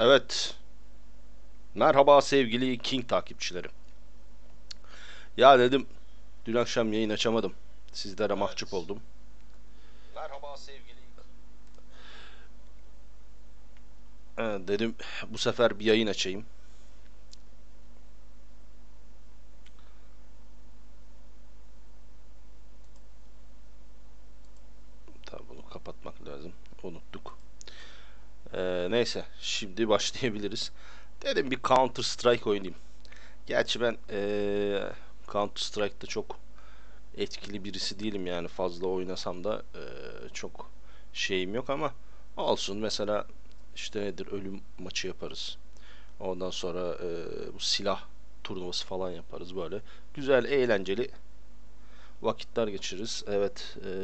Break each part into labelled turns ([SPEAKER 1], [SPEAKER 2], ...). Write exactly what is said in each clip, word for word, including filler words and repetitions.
[SPEAKER 1] Evet. Merhaba sevgili King takipçilerim. Ya dedim dün akşam yayın açamadım. Sizlere mahcup oldum.
[SPEAKER 2] Merhaba sevgili.
[SPEAKER 1] Ee, dedim bu sefer bir yayın açayım. Tabii bunu kapatmak lazım. Unuttuk. Ee, neyse şimdi başlayabiliriz. Dedim bir Counter Strike oynayayım. Gerçi ben ee, Counter Strike'da çok etkili birisi değilim yani fazla oynasam da ee, çok şeyim yok ama olsun mesela işte nedir ölüm maçı yaparız. Ondan sonra e, bu silah turnuvası falan yaparız böyle. Güzel, eğlenceli vakitler geçiririz. Evet. E,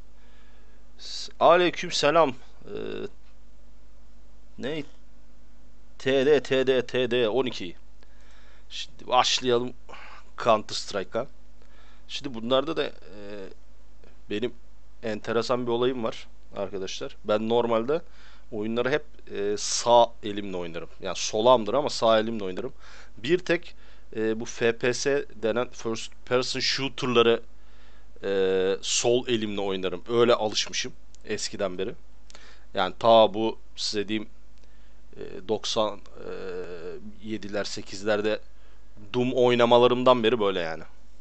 [SPEAKER 1] aleyküm selam. E, ne? T D, T D, T D on iki. Şimdi başlayalım Counter Strike'a. Şimdi bunlarda da e, benim enteresan bir olayım var arkadaşlar. Ben normalde oyunları hep e, sağ elimle oynarım. Yani solağımdır ama sağ elimle oynarım. Bir tek e, bu F P S denen First Person Shooter'ları e, sol elimle oynarım. Öyle alışmışım eskiden beri. Yani ta bu size diyeyim e, doksan yediler sekizlerde Doom oynamalarımdan beri böyle yani.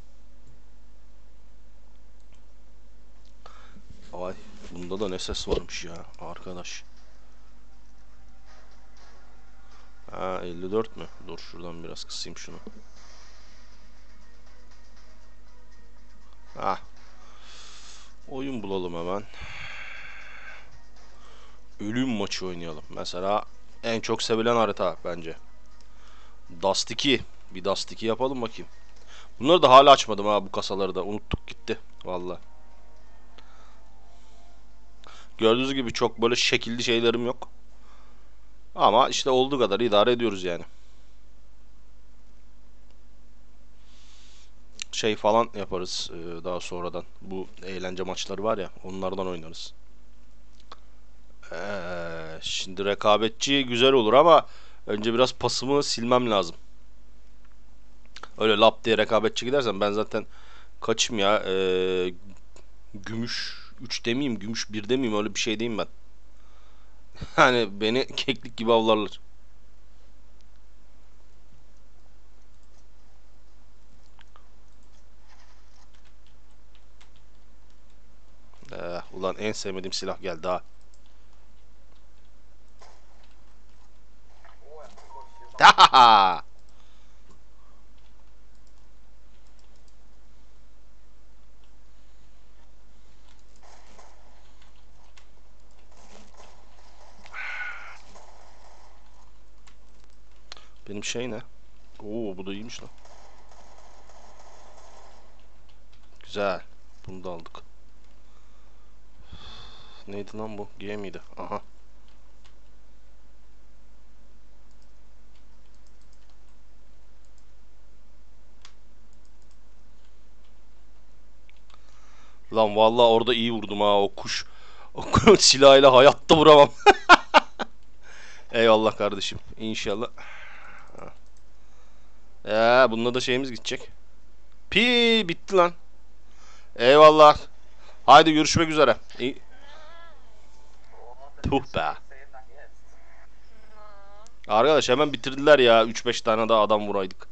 [SPEAKER 1] Ay bunda da ne ses varmış ya arkadaş. Ha elli dört mü? Dur şuradan biraz kısayım şunu. Ha oyun bulalım hemen. Ölüm maçı oynayalım. Mesela en çok sevilen harita bence. Dust iki. Bir Dust iki yapalım bakayım. Bunları da hala açmadım ha bu kasaları da. Unuttuk gitti. Valla. Gördüğünüz gibi çok böyle şekilli şeylerim yok. Ama işte olduğu kadar idare ediyoruz yani. Şey falan yaparız e, daha sonradan. Bu eğlence maçları var ya onlardan oynarız. Ee, şimdi rekabetçi güzel olur ama önce biraz pasımı silmem lazım. Öyle lap diye rekabetçi gidersen ben zaten kaçım ya. Ee, gümüş üç demeyeyim, gümüş bir demeyeyim öyle bir şey diyeyim ben. Hani beni keklik gibi avlarlar. Ee, ulan en sevmediğim silah geldi ha. Benim şey ne? Oo bu da iyiymiş lan. Güzel. Bunu da aldık. Neydi lan bu? G miydi? Aha. Lan vallahi orada iyi vurdum ha o kuş. O silahıyla hayatta vuramam. Eyvallah kardeşim. İnşallah. Ee, bununla da şeyimiz gidecek. Pi bitti lan. Eyvallah. Haydi görüşmek üzere. İyi. Tuh be. Arkadaş hemen bitirdiler ya. üç beş tane daha adam vuraydık.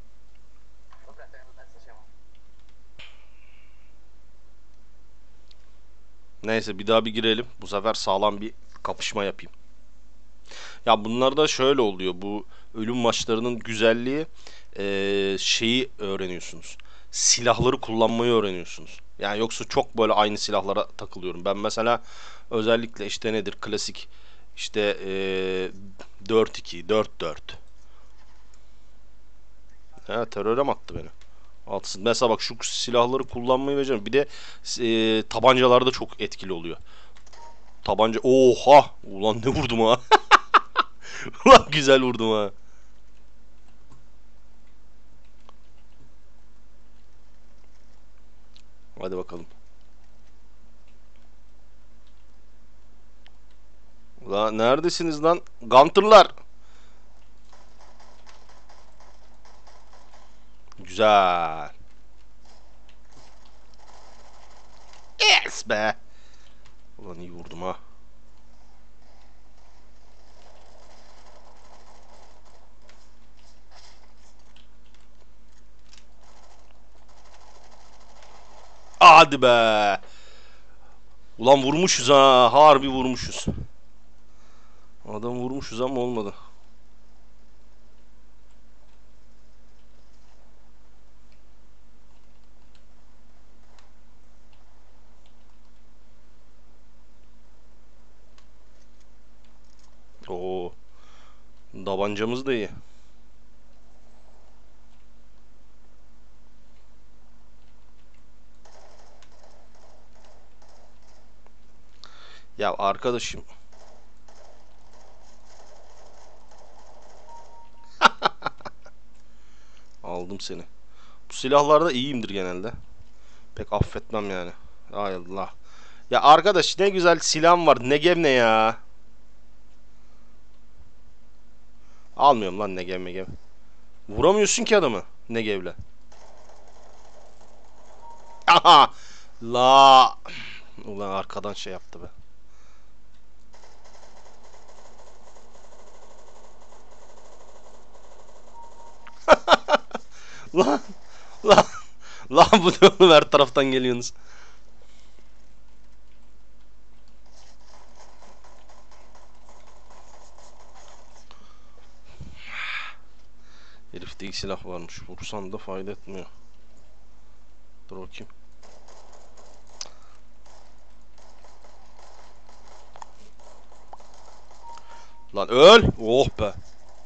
[SPEAKER 1] Neyse bir daha bir girelim. Bu sefer sağlam bir kapışma yapayım. Ya bunlarda şöyle oluyor. Bu ölüm maçlarının güzelliği eee, şeyi öğreniyorsunuz. Silahları kullanmayı öğreniyorsunuz. Yani yoksa çok böyle aynı silahlara takılıyorum. Ben mesela özellikle işte nedir klasik işte eee dört iki, dört dört. Ha, teröre mi attı beni? Altsın. Mesela bak şu silahları kullanmayı beceriyorum. Bir de eee tabancalarda çok etkili oluyor. Tabanca. Oha! Ulan ne vurdum ha. Ulan güzel vurdum ha. Hadi bakalım. Lan neredesiniz lan? Gunter'lar. Güzel. Yes be. Ulan iyi vurdum ha. Hadi be. Ulan vurmuşuz ha. Harbi vurmuşuz. Adam vurmuşuz ama olmadı. Oo. Tabancamız da iyi. Ya arkadaşım. Aldım seni. Bu silahlarda iyiyimdir genelde. Pek affetmem yani. Ay Allah. Ya arkadaş ne güzel silahım var. Negev ne ya? Almıyorum lan Negev Megev. Vuramıyorsun ki adamı Negev'le. Aha! La! Ulan arkadan şey yaptı be. Lan! Lan! Lan bu ne oğlum, her taraftan geliyorsunuz. Herifte ilk silah varmış. Vursan da fayda etmiyor. Dur bakayım. Lan öl! Oh be!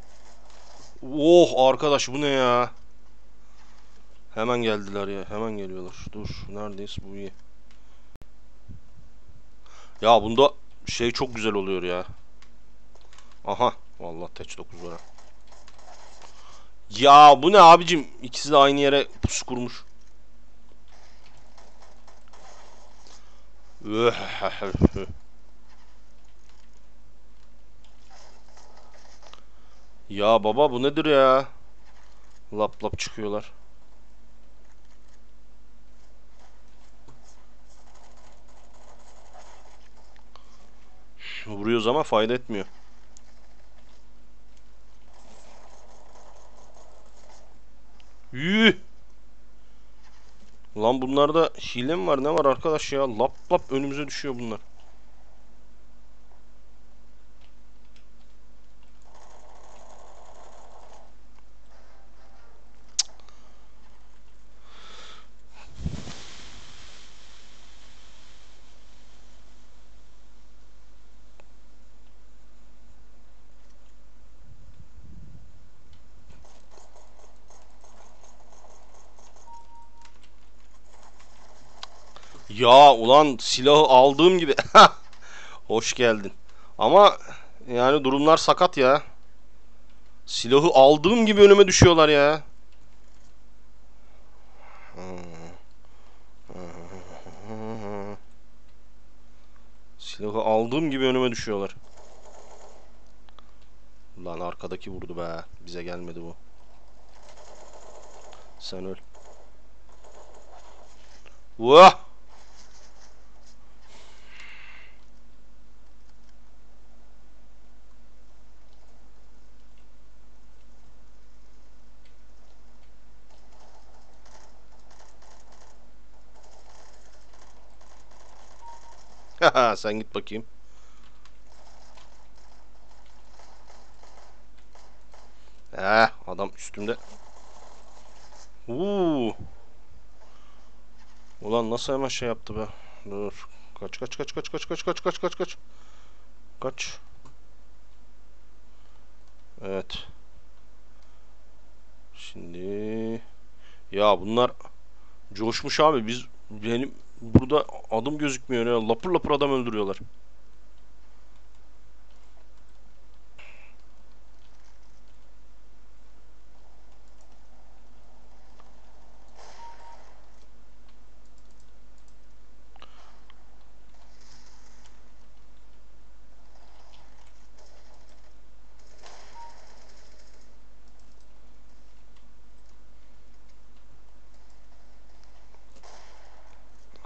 [SPEAKER 1] Oh arkadaş bu ne ya? Hemen geldiler ya. Hemen geliyorlar. Dur. Neredeyiz? Bu iyi. Ya bunda şey çok güzel oluyor ya. Aha. Vallahi teç dokuz var. Ya bu ne abicim? İkisi de aynı yere pusu kurmuş. Ya baba bu nedir ya? Lap lap çıkıyorlar. Vuruyoruz ama fayda etmiyor. Yuh! Lan bunlarda hile mi var, ne var arkadaş ya? Lap lap önümüze düşüyor bunlar. Ya ulan silahı aldığım gibi. Hoş geldin. Ama yani durumlar sakat ya. Silahı aldığım gibi önüme düşüyorlar ya. Silahı aldığım gibi önüme düşüyorlar. Lan arkadaki vurdu be. Bize gelmedi bu. Sen öl. Vah! Sen git bakayım. Eh, adam üstümde. Uuu. Ulan nasıl hemen şey yaptı be. Dur. Kaç kaç kaç kaç kaç kaç kaç kaç kaç kaç. Kaç. Evet. Şimdi ya bunlar coşmuş abi. Biz benim burada adım gözükmüyor ya. Lapır lapır adam öldürüyorlar.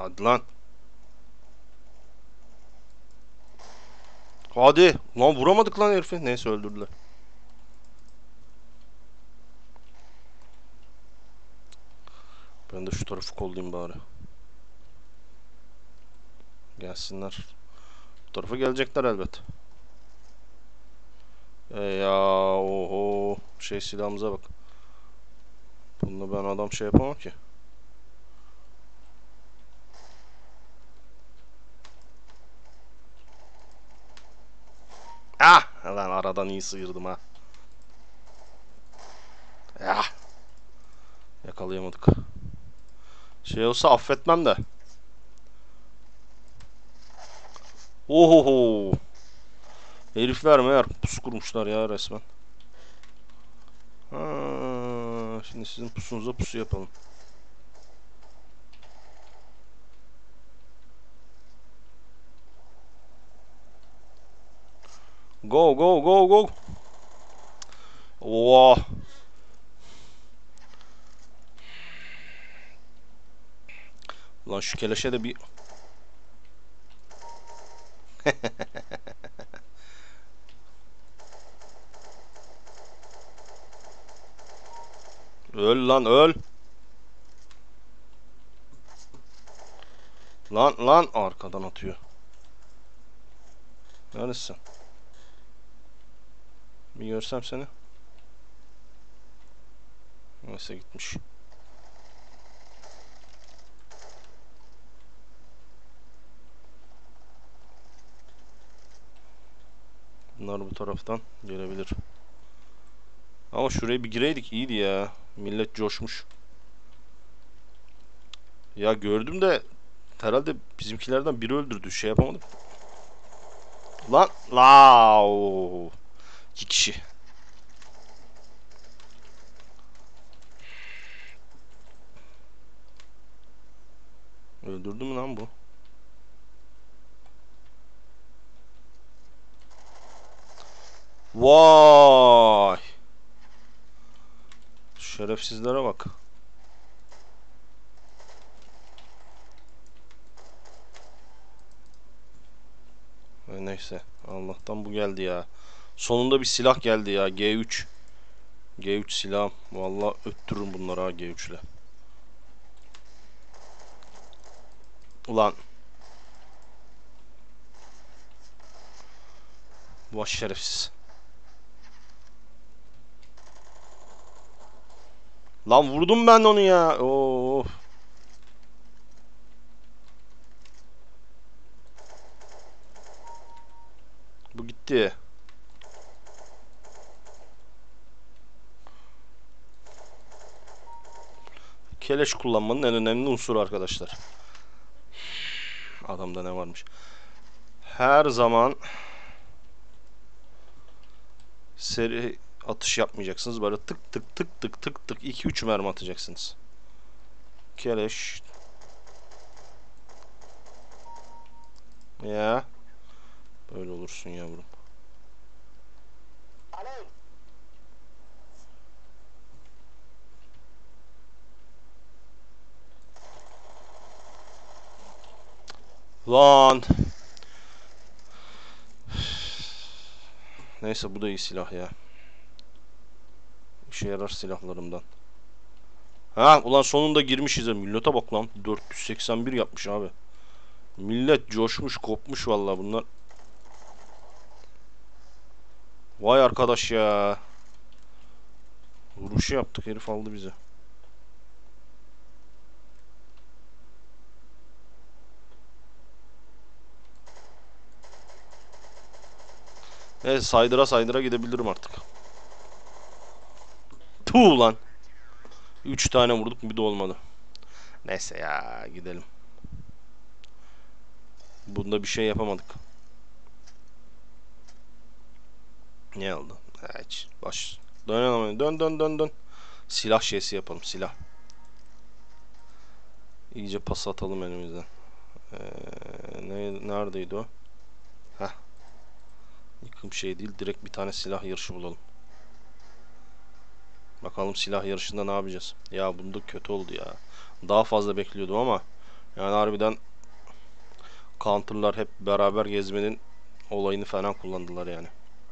[SPEAKER 1] Hadi lan. Hadi. Lan vuramadık lan herifi. Neyse öldürdüler. Ben de şu tarafı kollayayım bari. Gelsinler. Bu tarafa gelecekler elbet. E ya oho. Şey silahımıza bak. Bununla ben adam şey yapamam ki. Ah! Lan aradan iyi sıyırdım ha. Ah! Yakalayamadık. Şey olsa affetmem de. Ohoho. Herifler meğer pusu kurmuşlar ya resmen. Ha, şimdi sizin pusunuza pusu yapalım. Go go go go. Oha. Lan şu keleşe de bir... Öl lan öl. Lan lan arkadan atıyor. Neredesin? Bir görsem seni. Neyse gitmiş. Bunlar bu taraftan gelebilir. Ama şuraya bir gireydik iyiydi ya. Millet coşmuş. Ya gördüm de herhalde bizimkilerden biri öldürdü. Şey yapamadım. Lan la iki kişi. Öldürdü mü lan bu? Vay. Şerefsizlere bak. E neyse. Allah'tan bu geldi ya. Sonunda bir silah geldi ya. G üç. G üç silahım. Vallahi öttürürüm bunları ha G üç ile. Ulan. Vay şerefsiz. Lan vurdum ben onu ya. Oo. Bu gitti. Keleş kullanmanın en önemli unsuru arkadaşlar. Adamda ne varmış? Her zaman seri atış yapmayacaksınız. Böyle tık tık tık tık tık tık iki üç mermi atacaksınız. Keleş. Ya. Böyle olursun yavrum. Lan. Neyse bu da iyi silah ya. İşe yarar silahlarımdan. Ha ulan sonunda girmişiz ya. Millete bak lan. dört yüz seksen bir yapmış abi. Millet coşmuş kopmuş vallahi bunlar. Vay arkadaş ya. Vuruşu yaptık herif aldı bizi. Evet saydıra saydıra gidebilirim artık. Tuğ lan. üç tane vurduk bir de olmadı. Neyse ya gidelim. Bunda bir şey yapamadık. Ne oldu? Hiç. Baş. Dön dön dön dön dön. Silah şeysi yapalım silah. İyice pas atalım elimizden. Ee, ne, neredeydi o? Heh. Yıkım şey değil. Direkt bir tane silah yarışı bulalım. Bakalım silah yarışında ne yapacağız? Ya bunda kötü oldu ya. Daha fazla bekliyordum ama Yani harbiden counter'lar hep beraber gezmenin olayını falan kullandılar yani.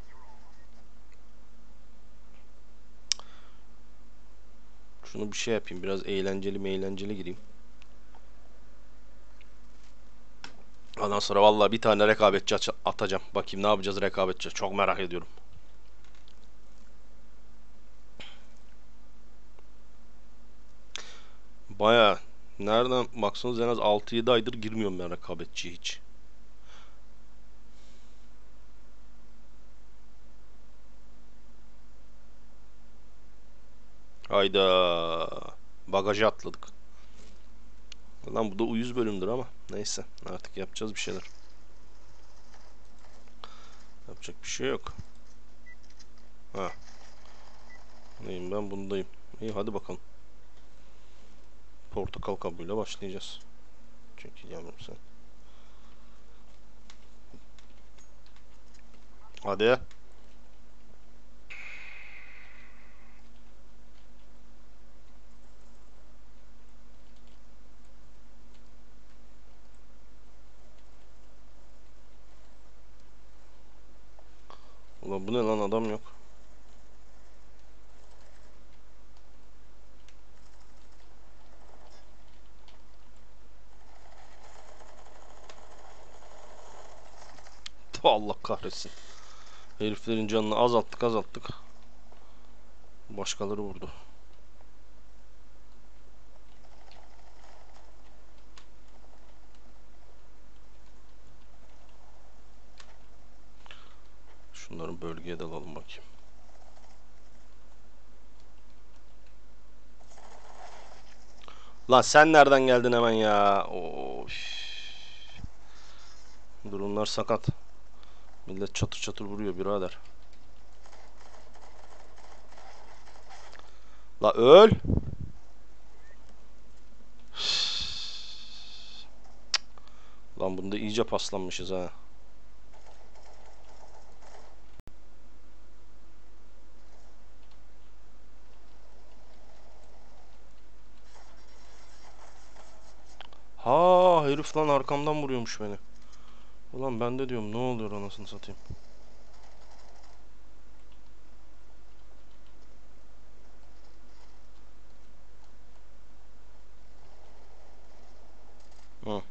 [SPEAKER 1] Şunu bir şey yapayım. Biraz eğlenceli meğlenceli gireyim. Ondan sonra vallahi bir tane rekabetçi atacağım. Bakayım ne yapacağız rekabetçi. Çok merak ediyorum. Baya nereden baksanız en az altı yedi aydır girmiyorum ben rekabetçiye hiç. Hayda. Bagaja atladık. Lan bu da uyuz bölümdür ama. Neyse artık yapacağız bir şeyler. Yapacak bir şey yok. Ha. Neyim ben bundayım. İyi hadi bakalım. Portakal kabuğuyla başlayacağız. Çünkü yavrum sen. Hadi. Ulan bu ne lan adam yok. Allah kahretsin. Heriflerin canını azalttık azalttık. Başkaları vurdu. Şunların bölgeye de alalım bakayım. Lan sen nereden geldin hemen ya? Of. Durumlar sakat. Millet çatır çatır vuruyor birader. La öl. Lan bunda iyice paslanmışız ha. Ha herif lan arkamdan vuruyormuş beni. Ulan ben de diyorum ne oluyor anasını satayım. Hı.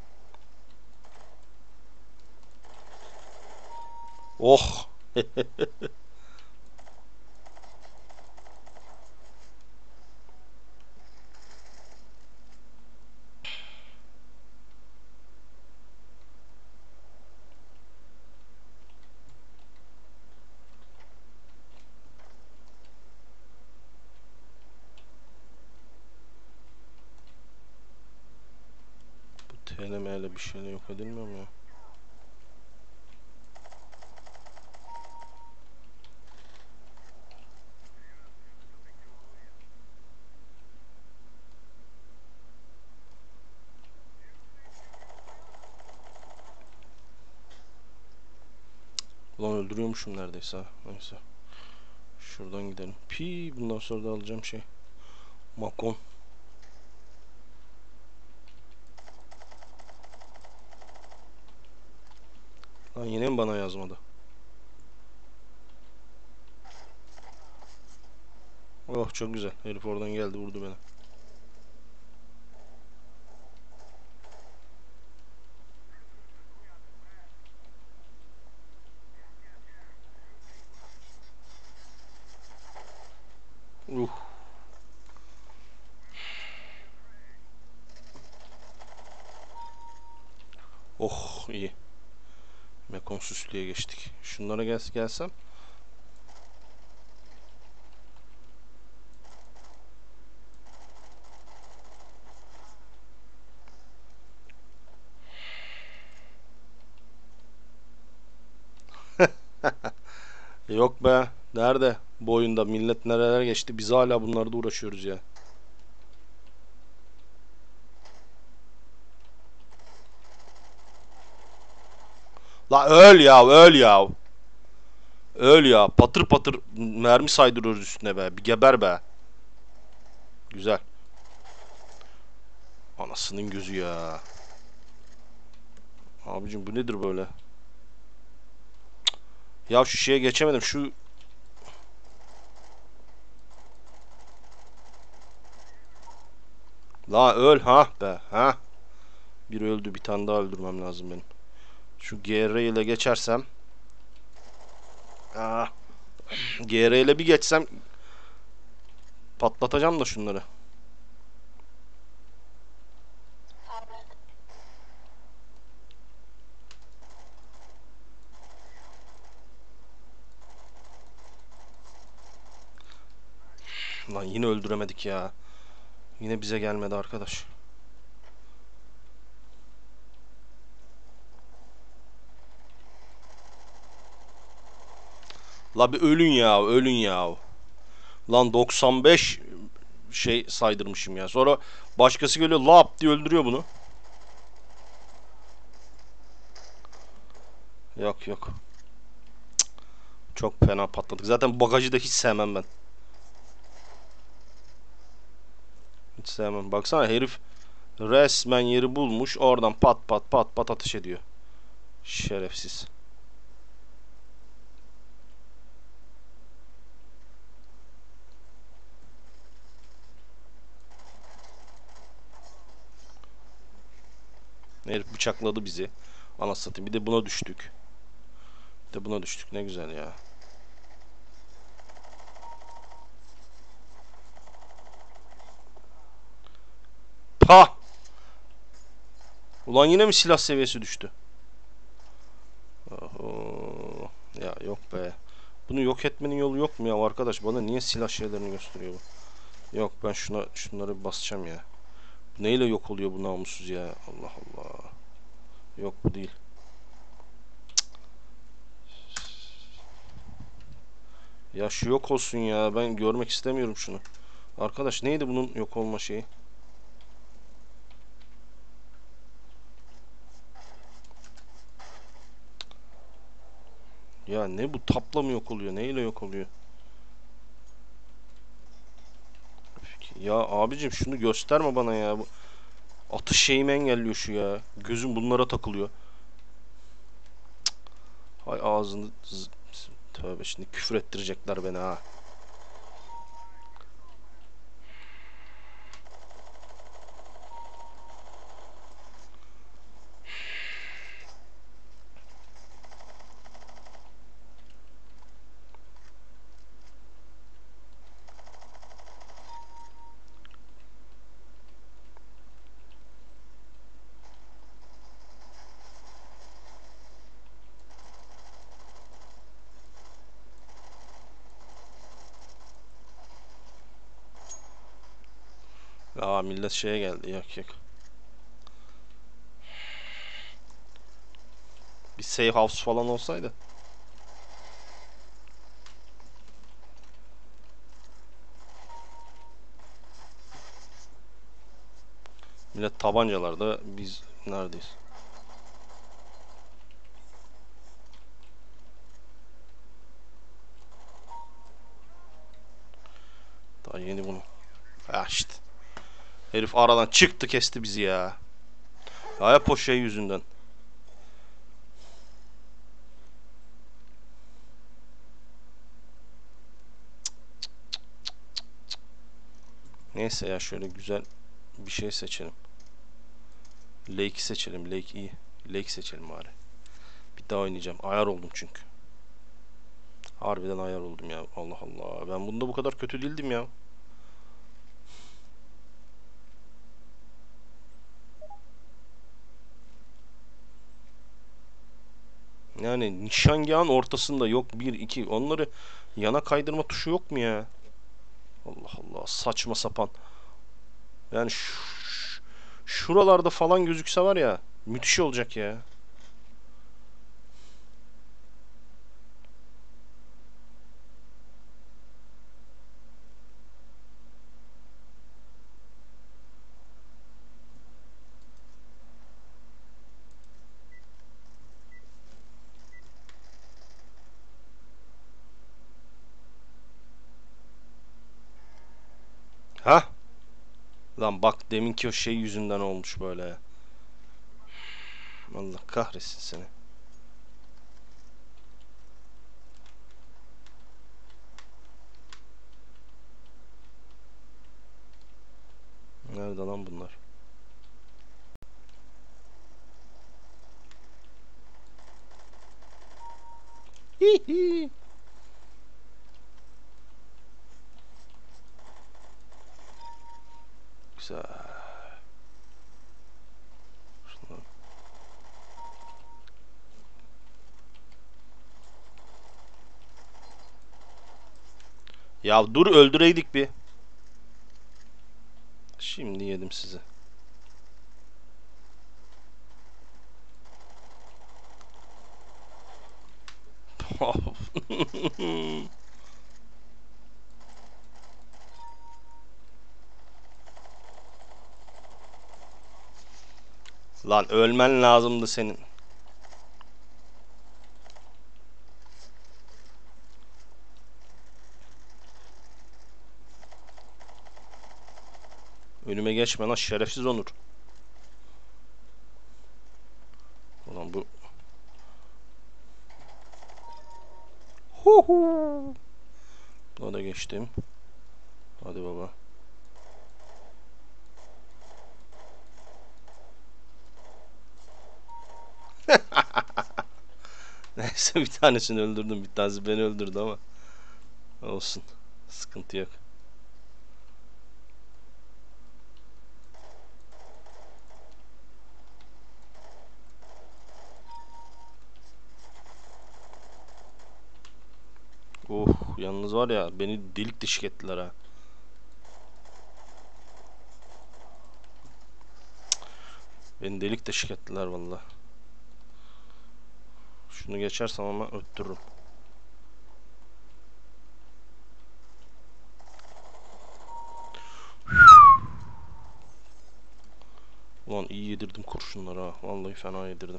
[SPEAKER 1] Oh. Bu T L M ile bir şeyle yok edilmiyor mu ya? Ulan öldürüyormuşum neredeyse ha. Neyse. Şuradan gidelim. Pi bundan sonra da alacağım şey. Makon. Lan yine mi bana yazmadı? Oh çok güzel. Herif oradan geldi vurdu beni. Uh. Oh iyi. Mekon süslüye geçtik. Şunlara gel gelsem. Yok be. Nerede? Bu oyunda millet nereler geçti. Biz hala bunlarda uğraşıyoruz ya. La öl ya öl ya. Öl ya. Patır patır mermi saydırıyoruz üstüne be. Bir geber be. Güzel. Anasının gözü ya. Abicim bu nedir böyle? Ya şu şeye geçemedim. Şu la öl ha be ha. Bir öldü, bir tane daha öldürmem lazım benim. Şu G R ile geçersem. Ah, G R ile bir geçsem patlatacağım da şunları. Lan yine öldüremedik ya. Yine bize gelmedi arkadaş. La bir ölün ya, ölün ya. Lan doksan beş şey saydırmışım ya. Sonra başkası geliyor lap diye öldürüyor bunu. Yok yok. Çok fena patladık. Zaten bagajı da hiç sevmem ben. Hiç sevmem. Baksana herif resmen yeri bulmuş. Oradan pat pat pat pat ateş ediyor. Şerefsiz. Herif bıçakladı bizi. Anasını satayım. Bir de buna düştük. Bir de buna düştük. Ne güzel ya. Pa! Ulan yine mi silah seviyesi düştü? Oho. Ya yok be. Bunu yok etmenin yolu yok mu ya arkadaş? Bana niye silah şeylerini gösteriyor bu? Yok ben şuna şunları bir basacağım ya. Neyle yok oluyor bu namussuz ya? Allah Allah. Yok bu değil. Ya şu yok olsun ya. Ben görmek istemiyorum şunu. Arkadaş neydi bunun yok olma şeyi? Ya ne bu tapla mı yok oluyor? Neyle yok oluyor? Ya abicim şunu gösterme bana ya. Bu atış şeyimi engelliyor şu ya. Gözüm bunlara takılıyor. Hay ağzını z- tövbe şimdi küfür ettirecekler beni ha. Aa millet şeye geldi. Yok yok. Bir safe house falan olsaydı. Millet tabancalarda biz neredeyiz? Daha yeni bunu. Ha işte. Herif aradan çıktı kesti bizi ya. Ya hep o şey yüzünden. Neyse ya şöyle güzel bir şey seçelim. Lake seçelim. Lake iyi. Lake seçelim bari. Bir daha oynayacağım. Ayar oldum çünkü. Harbiden ayar oldum ya. Allah Allah. Ben bunda bu kadar kötü değildim ya. Yani nişangahın ortasında yok bir iki. Onları yana kaydırma tuşu yok mu ya? Allah Allah. Saçma sapan. Yani ş- şuralarda falan gözükse var ya. Müthiş olacak ya. Ha? Lan bak deminki o şey yüzünden olmuş böyle. Allah kahretsin seni. Nerede lan bunlar? Hihi. Güzel. Şunları. Ya dur öldüreydik bir. Şimdi yedim sizi. Lan ölmen lazımdı senin. Önüme geçme lan şerefsiz Onur. Ulan bu. Huhu. Buna da geçtim. Hadi baba. Neyse bir tanesini öldürdüm. Bir tanesi beni öldürdü ama. Olsun. Sıkıntı yok. Oh yalnız var ya beni delik deşik ettiler ha. Beni delik deşik ettiler valla. Şunu geçersem ama öttürürüm. Ulan iyi yedirdim kurşunları ha. Vallahi fena yedirdim.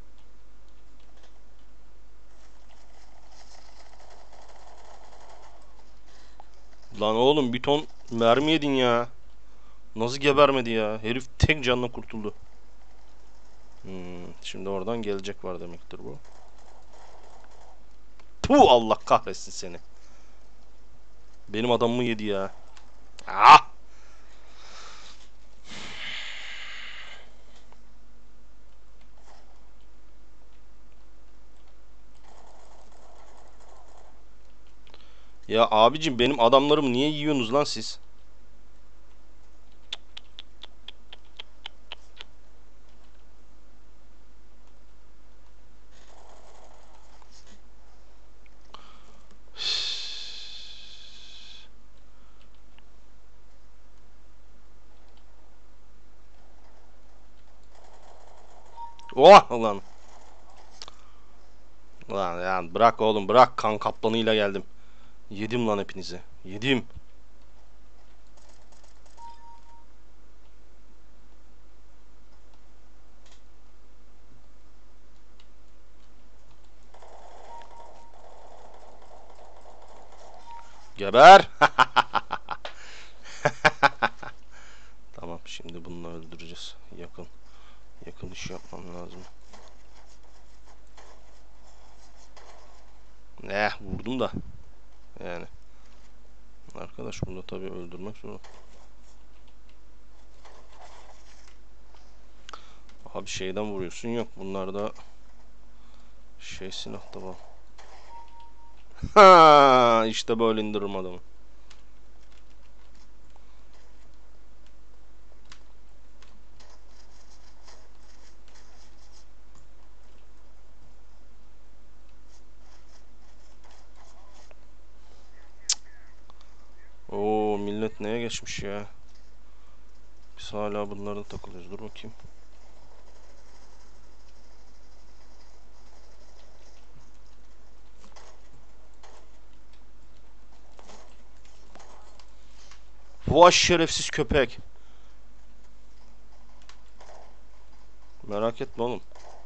[SPEAKER 1] Lan oğlum bir ton mermi yedin ya. Nasıl gebermedi ya? Herif tek canla kurtuldu. Hmm, şimdi oradan gelecek var demektir bu. Puh Allah kahretsin seni. Benim adamımı yedi ya. Ah! Ya abicim benim adamlarımı niye yiyorsunuz lan siz? Oh ulan. Lan yani bırak oğlum bırak kan kaplanıyla geldim. Yedim lan hepinizi. Yedim. Geber. Tamam şimdi bunu öldüreceğiz. Yakın. Yakın iş yapmam lazım. Eh vurdum da. Yani. Arkadaş bunu tabii öldürmek zor. Abi şeyden vuruyorsun yok. Bunlarda şey silahta var. Ha işte böyle indiririm adamı. Oo millet neye geçmiş ya? Biz hala bunlarda takılıyoruz. Dur bakayım. Vay şerefsiz köpek. Merak etme oğlum.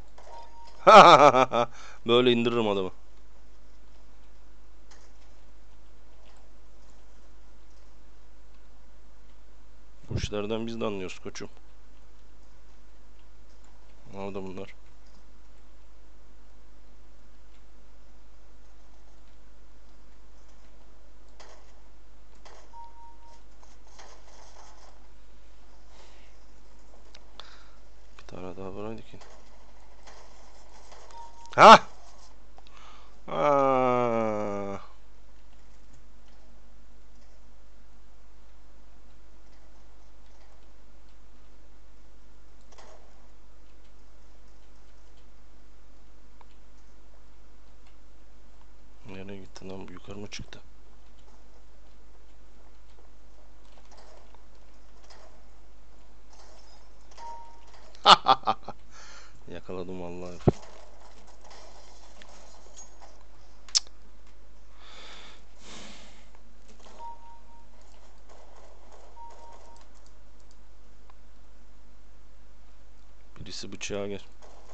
[SPEAKER 1] Böyle indiririm adamı. Bu işlerden biz de anlıyoruz koçum. Nerede bunlar? Bir tane daha var ki. Ha! Aa! Nereye gitti lan? Yukarı mı çıktı? Yakaladım vallahi. Birisi bıçağa gel.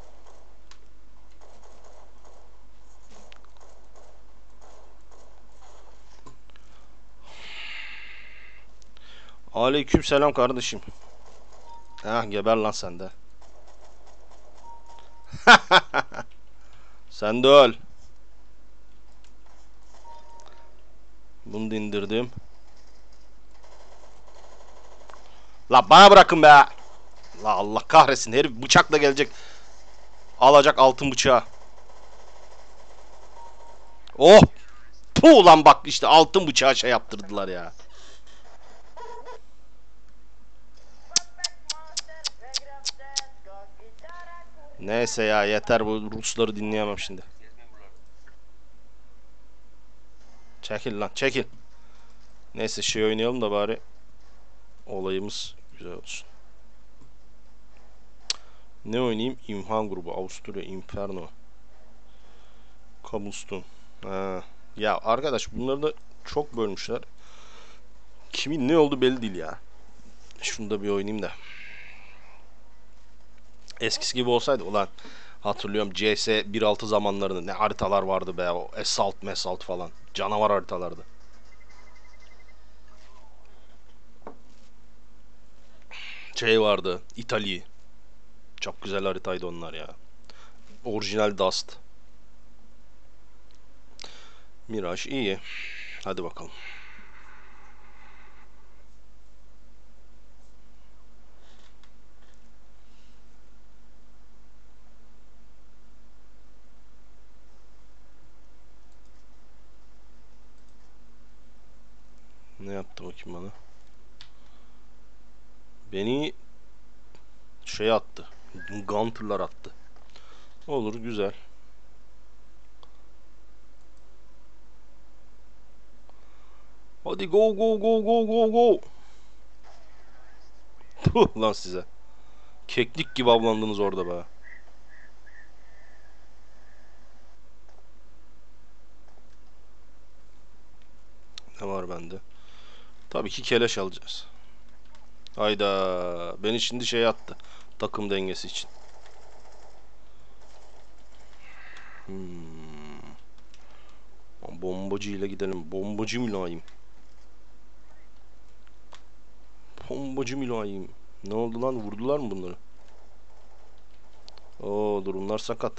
[SPEAKER 1] Aleyküm selam kardeşim. Ah geber lan sen de. Sen de öl. Bunu da indirdim. La bana bırakın be. La Allah kahretsin, herif bıçakla gelecek. Alacak altın bıçağı. Oh. Puh lan, bak işte altın bıçağı şey yaptırdılar ya. Neyse ya, yeter, bu Rusları dinleyemem şimdi. Çekil lan çekil. Neyse şey oynayalım da bari olayımız güzel olsun. Ne oynayayım? İmha grubu, Avusturya, Inferno, Kabuston. Ha. Ya arkadaş, bunları da çok bölmüşler. Kimin ne oldu belli değil ya. Şunu da bir oynayayım da. Eskisi gibi olsaydı ulan, hatırlıyorum C S bir altı zamanlarında ne haritalar vardı be, o Assault Mesalt falan. Canavar haritalardı. Şey vardı, İtalya. Çok güzel haritaydı onlar ya. Orijinal Dust. Mirage iyi. Hadi bakalım. Ne yaptı bakayım bana? Beni şey attı. Gunter'lar attı. Olur, güzel. Hadi go go go go go go. Tuh lan size. Keklik gibi avlandınız orada be. Ne var bende? Tabii ki keleş alacağız. Hayda. Beni şimdi şey attı. Takım dengesi için. Hmm. Bombacı ile gidelim. Bombacı mülayim. Bombacı mülayim. Ne oldu lan? Vurdular mı bunları? Oo, durumlar sakat.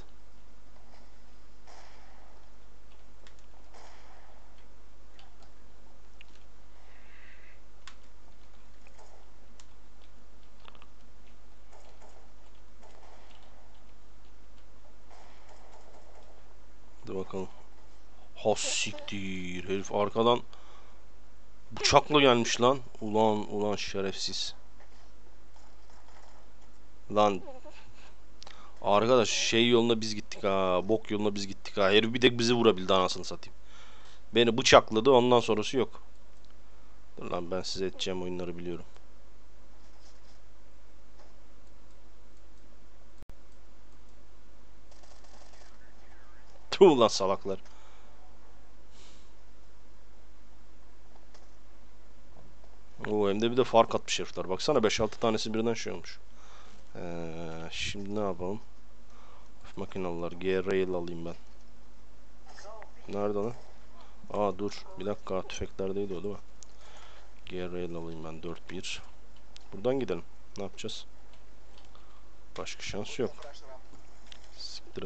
[SPEAKER 1] Hadi bakalım. Ha siktir. Herif arkadan bıçakla gelmiş lan. Ulan ulan şerefsiz. Lan arkadaş, şey yoluna biz gittik ha. Bok yoluna biz gittik ha. Herif bir tek bizi vurabildi, anasını satayım. Beni bıçakladı, ondan sonrası yok. Dur lan, ben size edeceğim oyunları biliyorum. Tuh lan salaklar. Oo, hem de bir de fark atmış herifler. Baksana, beş altı tanesi birden şey olmuş. Ee, şimdi ne yapalım? Makinalılar. G-Rail alayım ben. Nerede lan? Aa dur. Bir dakika. Tüfeklerdeydi o değil mi? G-Rail alayım ben. dört bir. Buradan gidelim. Ne yapacağız? Başka şans yok. Siktir et.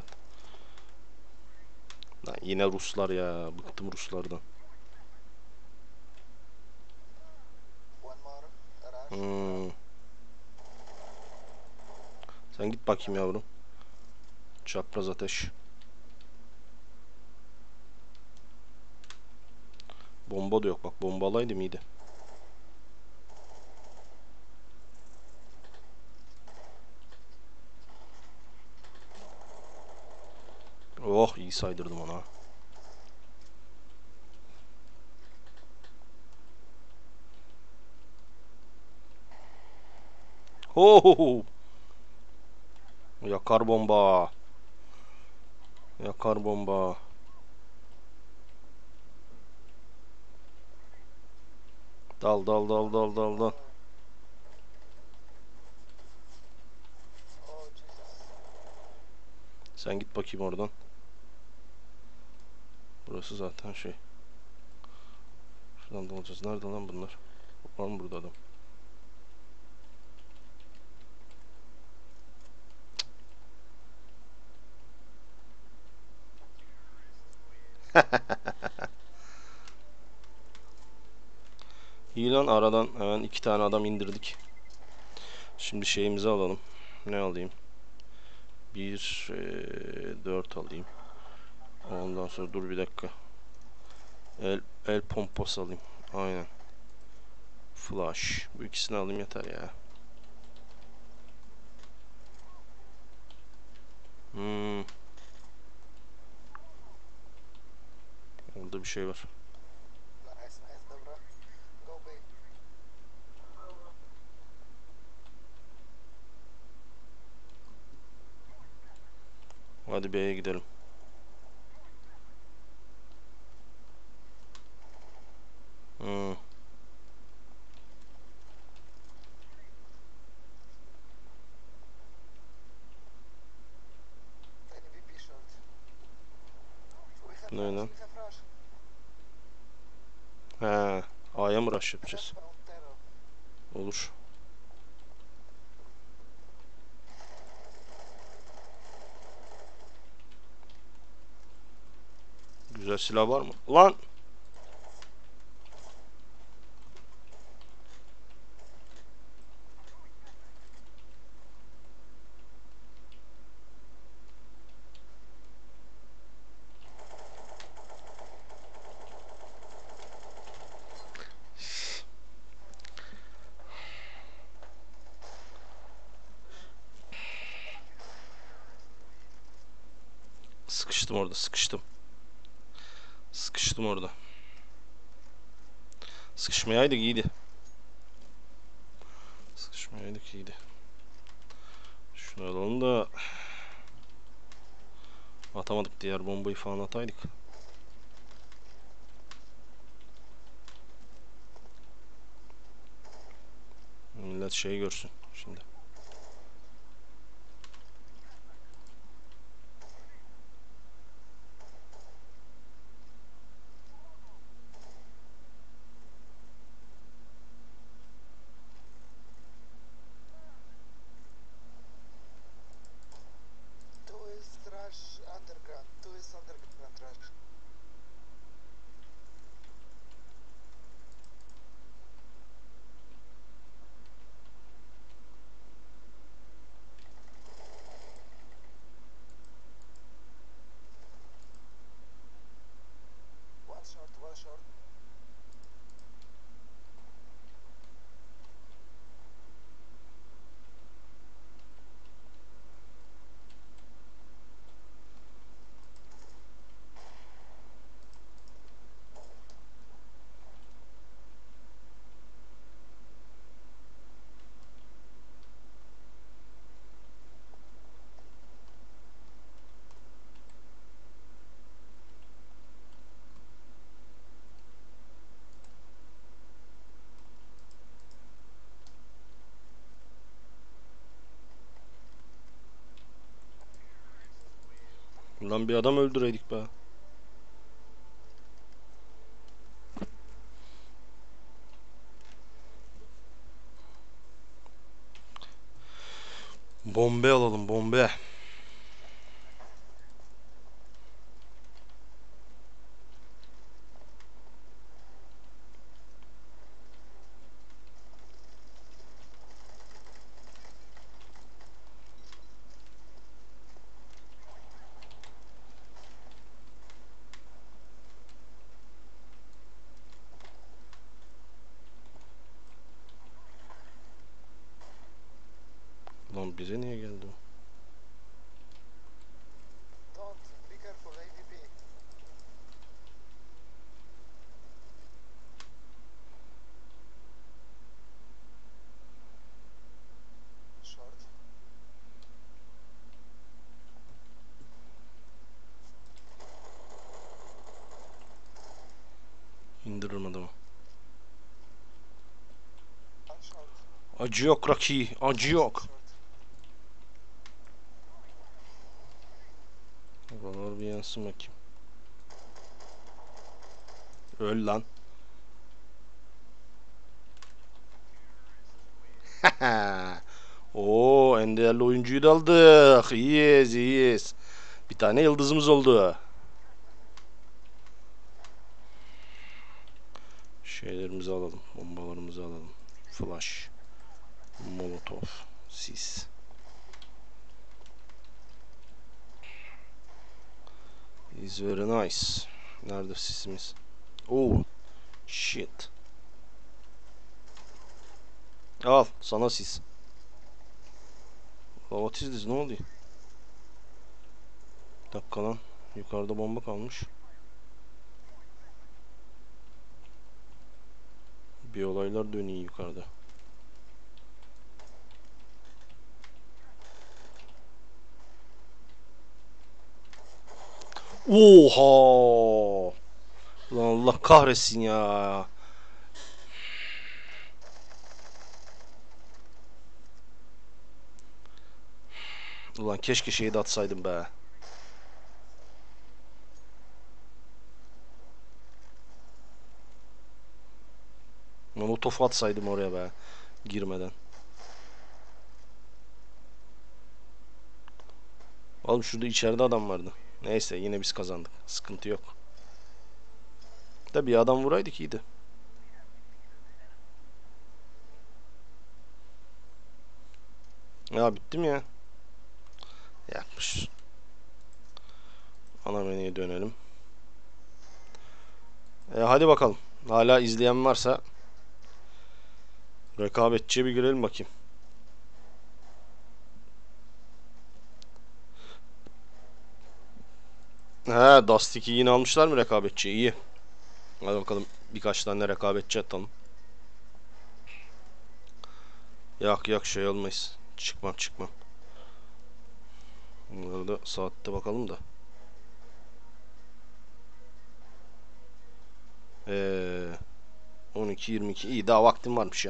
[SPEAKER 1] Lan yine Ruslar ya. Bıktım Ruslardan. Hmm. Sen git bakayım yavrum. Çapraz ateş. Bomba da yok. Bak bombalaydım iyiydi. Oh iyi saydırdım ona. Ho ho ho. Yakar bomba. Yakar bomba. Dal dal dal dal dal dal. Sen git bakayım oradan. Burası zaten şey. Şuradan dalacağız. Nerede lan bunlar? Var mı burada adam? İyi lan aradan hemen iki tane adam indirdik. Şimdi şeyimizi alalım. Ne alayım? Bir e, dört alayım. Ondan sonra dur bir dakika. El, el pompası alayım. Aynen. Flash. Bu ikisini alayım yeter ya. Hmm. Orada bir şey var. Hadi B'ye gidelim. Hmm. Ne lan? He, A'ya mı rush yapacağız? Olur. Güzel silah var mı? Ulan! Sıkıştım orada, sıkıştım. Sıkıştım orada. Sıkışmayaydık iyiydi. Sıkışmayaydık iyiydi. Şunu alalım da atamadık, diğer bombayı falan ataydık. Millet şey görsün şimdi. Lan bir adam öldüreydik be. Bombe alalım, bombe. Lan bize niye geldi o?
[SPEAKER 3] Don't. Be careful, A V P. Short.
[SPEAKER 1] İndiririm adamı.
[SPEAKER 3] One short.
[SPEAKER 1] Acı yok Rocky, acı yok.
[SPEAKER 3] Short.
[SPEAKER 1] Buralar bir yansın bakayım. Öl lan. Oo, en değerli oyuncuyu da aldık. İyiyiz, iyiyiz. Bir tane yıldızımız oldu. Şeylerimizi alalım, bombalarımızı alalım. Flash, molotov, sis. Is very nice. Nerede sisimiz? Oh, shit. Al, sana sis. What is this? Ne oluyor? Bir dakika lan. Yukarıda bomba kalmış. Bir olaylar dönüyor yukarıda. Oha! Lan Allah kahretsin ya. Ulan keşke şeyi de atsaydım be. Molotof atsaydım oraya be. Girmeden. Oğlum şurada içeride adam vardı. Neyse yine biz kazandık. Sıkıntı yok. Tabii bir adam vuraydık iyiydi. Ya bitti mi ya? Yapmış. Ana menüye dönelim. E hadi bakalım. Hala izleyen varsa rekabetçiye bir girelim bakayım. He, Dust ikiyi yine almışlar mı rekabetçi? İyi. Hadi bakalım birkaç tane rekabetçi atalım. Yak yak şey olmayız. Çıkmam çıkmam. Bunları da saatte bakalım da. Ee, on iki yirmi iki. İyi daha vaktim varmış ya.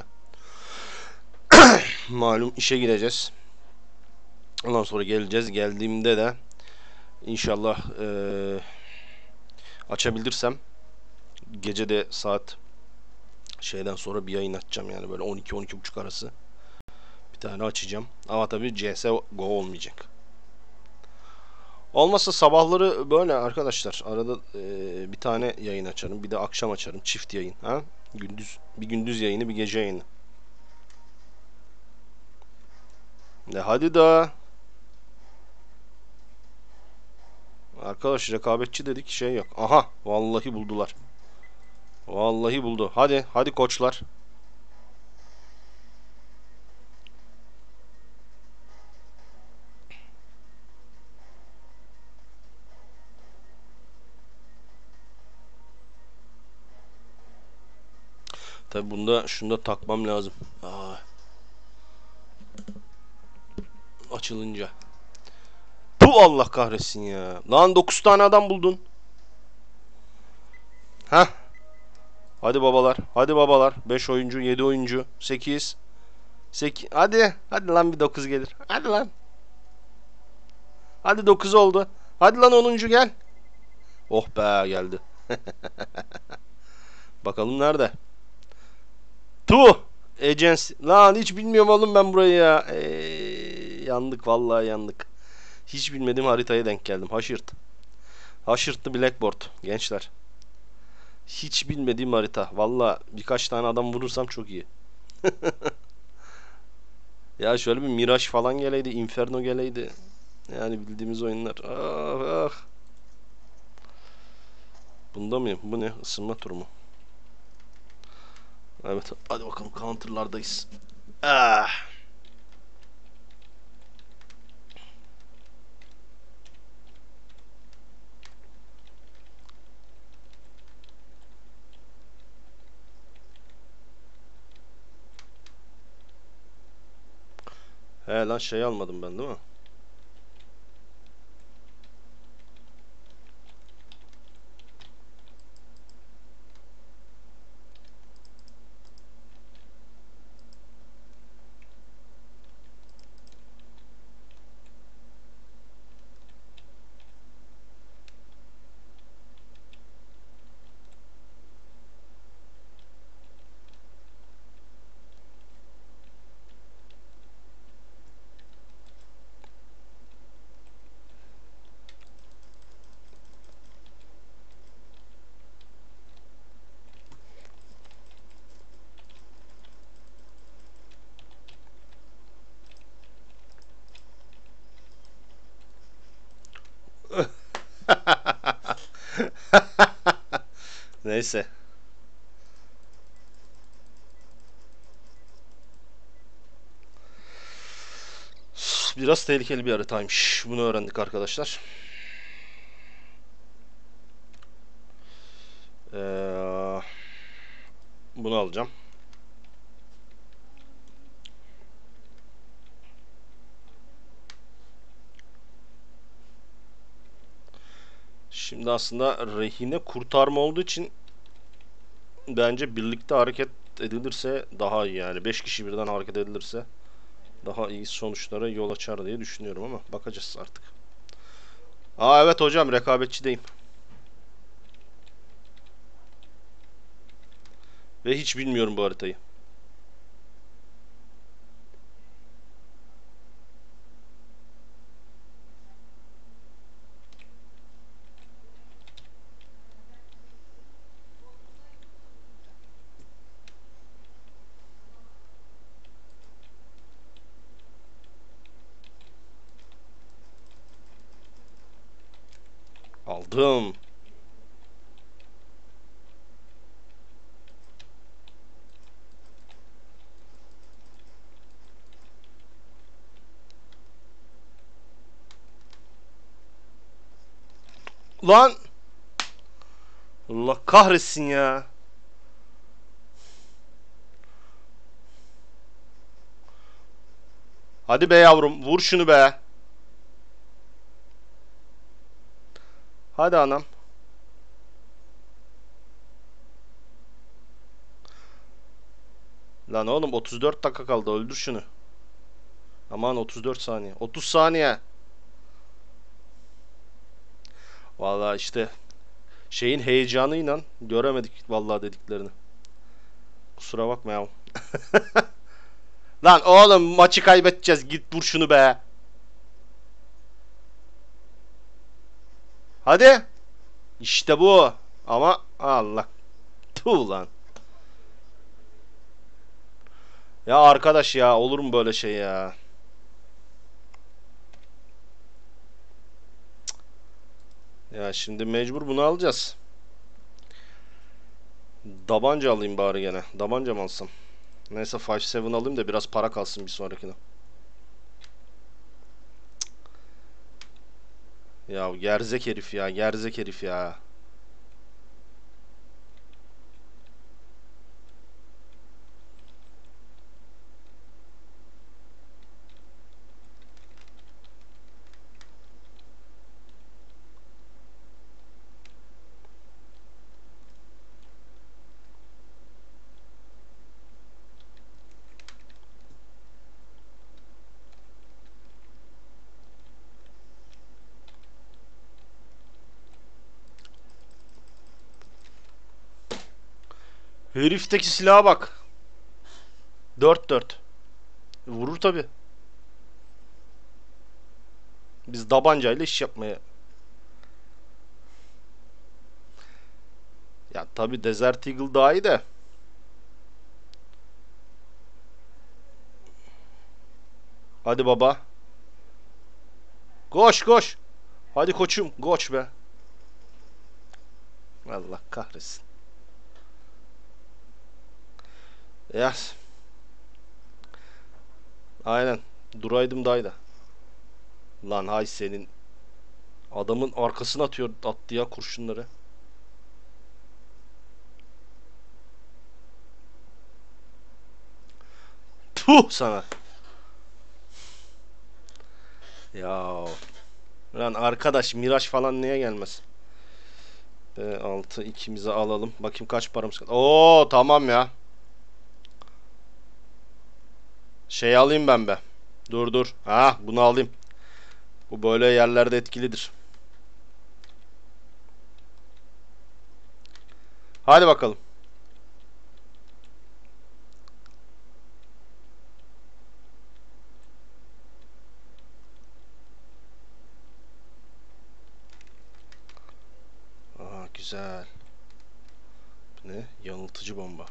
[SPEAKER 1] Malum işe gireceğiz. Ondan sonra geleceğiz. Geldiğimde de İnşallah ee, açabilirsem gece de saat şeyden sonra bir yayın açacağım yani böyle on iki on iki buçuk arası bir tane açacağım ama tabii C S G O olmayacak. Olmazsa sabahları böyle arkadaşlar arada ee, bir tane yayın açarım, bir de akşam açarım, çift yayın, ha gündüz bir gündüz yayını bir gece yayını. Ne hadi da arkadaş, rekabetçi dedik şey yok. Aha vallahi buldular. Vallahi buldu. Hadi hadi koçlar. Tabi bunda şunu da takmam lazım. Aa. Açılınca. Bu Allah kahretsin ya. Lan dokuz tane adam buldun. Heh. Hadi babalar. Hadi babalar. beş oyuncu, yedi oyuncu, sekiz. sekiz. Hadi. Hadi lan bir dokuz gelir. Hadi lan. Hadi dokuz oldu. Hadi lan onuncu gel. Oh be geldi. Bakalım nerede? Tu. Agency. Lan hiç bilmiyorum oğlum ben burayı ya. Eee Yandık vallahi yandık. Hiç bilmediğim haritaya denk geldim. Haşırt. Haşırtlı Blackboard gençler. Hiç bilmediğim harita. Vallahi birkaç tane adam vurursam çok iyi. Ya şöyle bir Mirage falan geleydi, Inferno geleydi. Yani bildiğimiz oyunlar. Ah ah. Bunda mıyım? Bu ne? Isınma turu mu? Evet. Hadi bakalım counter'lardayız. Ah. He lan şey almadım ben değil mi? Neyse. Biraz tehlikeli bir haritaymış. Bunu öğrendik arkadaşlar. Ee, bunu alacağım. Şimdi aslında rehine kurtarma olduğu için bence birlikte hareket edilirse daha iyi yani. Beş kişi birden hareket edilirse daha iyi sonuçlara yol açar diye düşünüyorum ama bakacağız artık. Aa evet hocam rekabetçideyim. Ve hiç bilmiyorum bu haritayı. Aldım. Lan! Allah kahretsin ya. Hadi be yavrum vur şunu be. Hadi anam. Lan oğlum otuz dört dakika kaldı öldür şunu. Aman otuz dört saniye. otuz saniye. Vallahi işte şeyin heyecanıyla göremedik vallahi dediklerini. Kusura bakma ya. Lan oğlum maçı kaybedeceğiz. Git vur şunu be. Hadi. İşte bu. Ama Allah. Tuh lan. Ya arkadaş ya olur mu böyle şey ya? Ya şimdi mecbur bunu alacağız. Dabanca alayım bari gene. Dabanca mı alsam? Neyse beş yedi alayım da biraz para kalsın bir sonrakine. Ya gerzek herif ya, gerzek herif ya. Herifteki silaha bak. dört dört. Vurur tabi. Biz tabancayla iş yapmaya. Ya tabi Desert Eagle daha iyi de. Hadi baba. Koş koş. Hadi koçum koş be. Allah kahretsin. Ya. Aynen. Duraydım dayda. Lan hay senin. Adamın arkasına atıyor attı ya kurşunları. Tuh sana. Ya. Lan arkadaş Miraç falan niye gelmez? B altı ikimize alalım. Bakayım kaç paramız kaldı. Oo tamam ya. Şey alayım ben be. Dur dur. Ha bunu alayım. Bu böyle yerlerde etkilidir. Hadi bakalım. Aa güzel. Ne? Yanıltıcı bomba.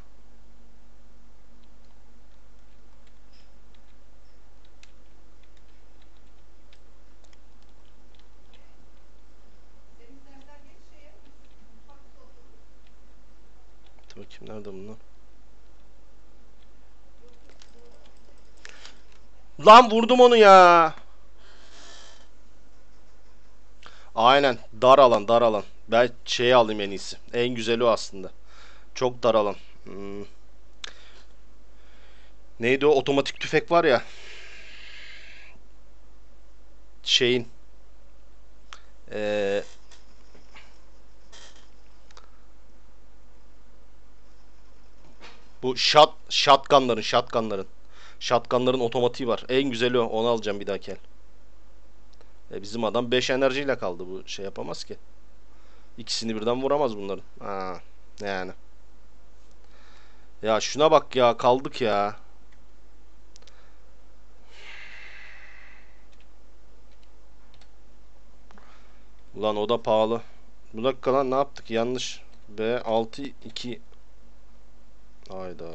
[SPEAKER 1] Dur bakayım nerede bunlar? Lan vurdum onu ya. Aynen. Dar alan, dar alan. Ben şeyi alayım en iyisi. En güzeli o aslında. Çok dar alan. Hmm. Neydi o otomatik tüfek var ya. Şeyin. Ee, bu shot, shotgunların, shotgunların. Shotgunların otomatiği var. En güzeli o. Onu alacağım bir dahaki el. E bizim adam beş enerjiyle kaldı. Bu şey yapamaz ki. İkisini birden vuramaz bunların. Ha, yani. Ya şuna bak ya. Kaldık ya. Ulan o da pahalı. Bu dakika lan ne yaptık? Yanlış. B altı iki. Hayda.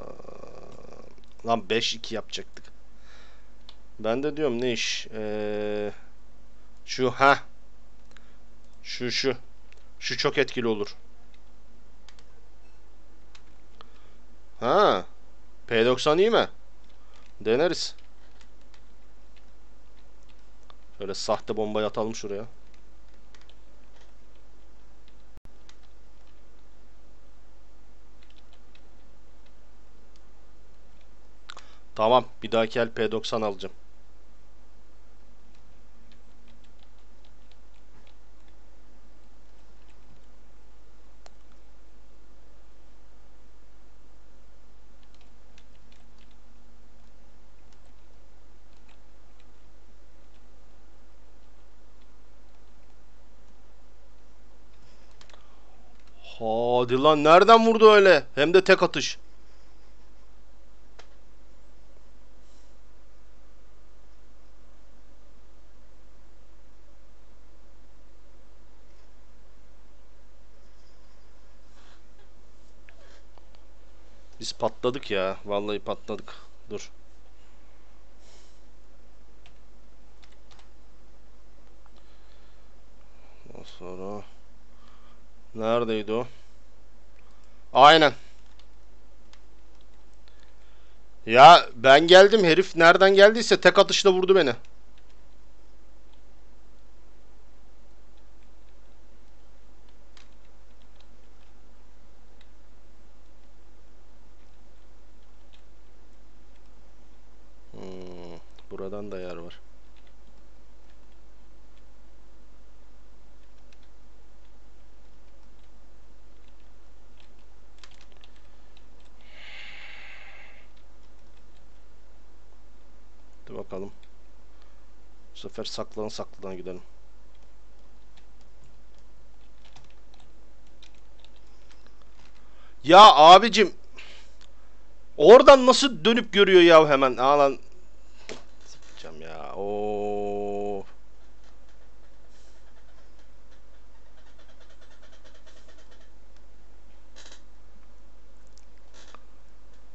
[SPEAKER 1] Lan beş iki yapacaktık. Ben de diyorum ne iş? Ee, şu ha. Şu şu. Şu çok etkili olur. Ha. P doksan iyi mi? Deneriz. Şöyle sahte bombayı atalım şuraya. Tamam. Bir dahaki el P doksan alacağım. Hadi lan nereden vurdu öyle? Hem de tek atış. Biz patladık ya. Vallahi patladık. Dur. Ondan sonra neredeydi o? Aynen. Ya ben geldim herif nereden geldiyse tek atışla vurdu beni. Hmm, buradan da yer var. Dur bakalım. Bu sefer saklan saklıdan gidelim. Ya abicim oradan nasıl dönüp görüyor ya hemen. Aa lan. Sıkacağım ya. Oo.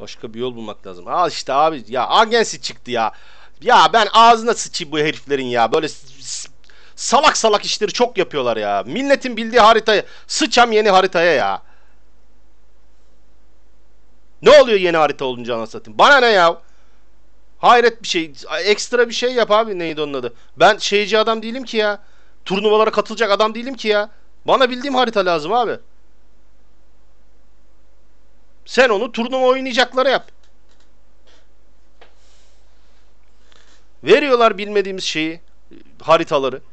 [SPEAKER 1] Başka bir yol bulmak lazım. Al işte abi ya, Agency çıktı ya. Ya ben ağzına sıçayım bu heriflerin ya. Böyle salak salak işleri çok yapıyorlar ya. Milletin bildiği haritayı sıçam yeni haritaya ya. Ne oluyor yeni harita olunca, anasını satayım? Bana ne ya? Hayret bir şey. Ekstra bir şey yap abi, neydi onun adı? Ben şeyci adam değilim ki ya. Turnuvalara katılacak adam değilim ki ya. Bana bildiğim harita lazım abi. Sen onu turnuva oynayacaklara yap. Veriyorlar bilmediğimiz şeyi, haritaları.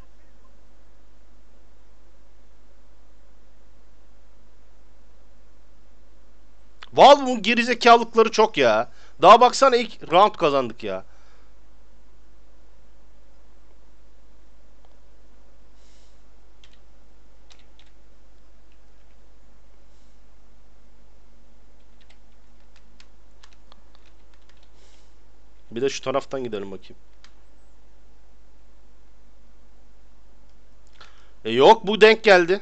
[SPEAKER 1] Valve'ın gerizekalıkları çok ya. Daha baksana, ilk round kazandık ya. Bir de şu taraftan gidelim bakayım. E yok, bu denk geldi.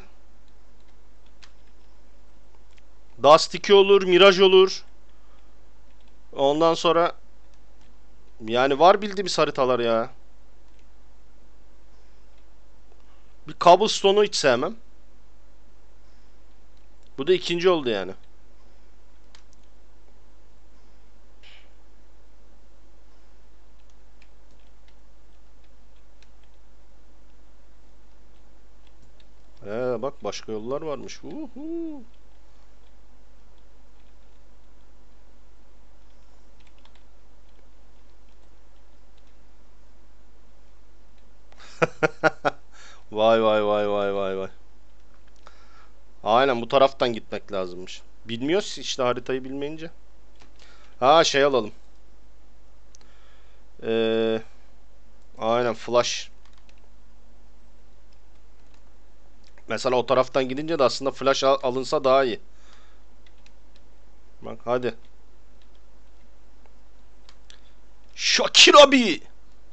[SPEAKER 1] Dust iki olur, Mirage olur. Ondan sonra yani var bildiğimiz haritalar ya. Bir Cobblestone'u hiç sevmem. Bu da ikinci oldu yani. Ee, bak başka yollar varmış. Uhu. Vay vay vay vay vay vay. Aynen, bu taraftan gitmek lazımmış. Bilmiyoruz işte, haritayı bilmeyince. Ha, şey alalım. Ee, aynen, flash. Mesela o taraftan gidince de aslında flash al alınsa daha iyi. Bak hadi. Şakir abi.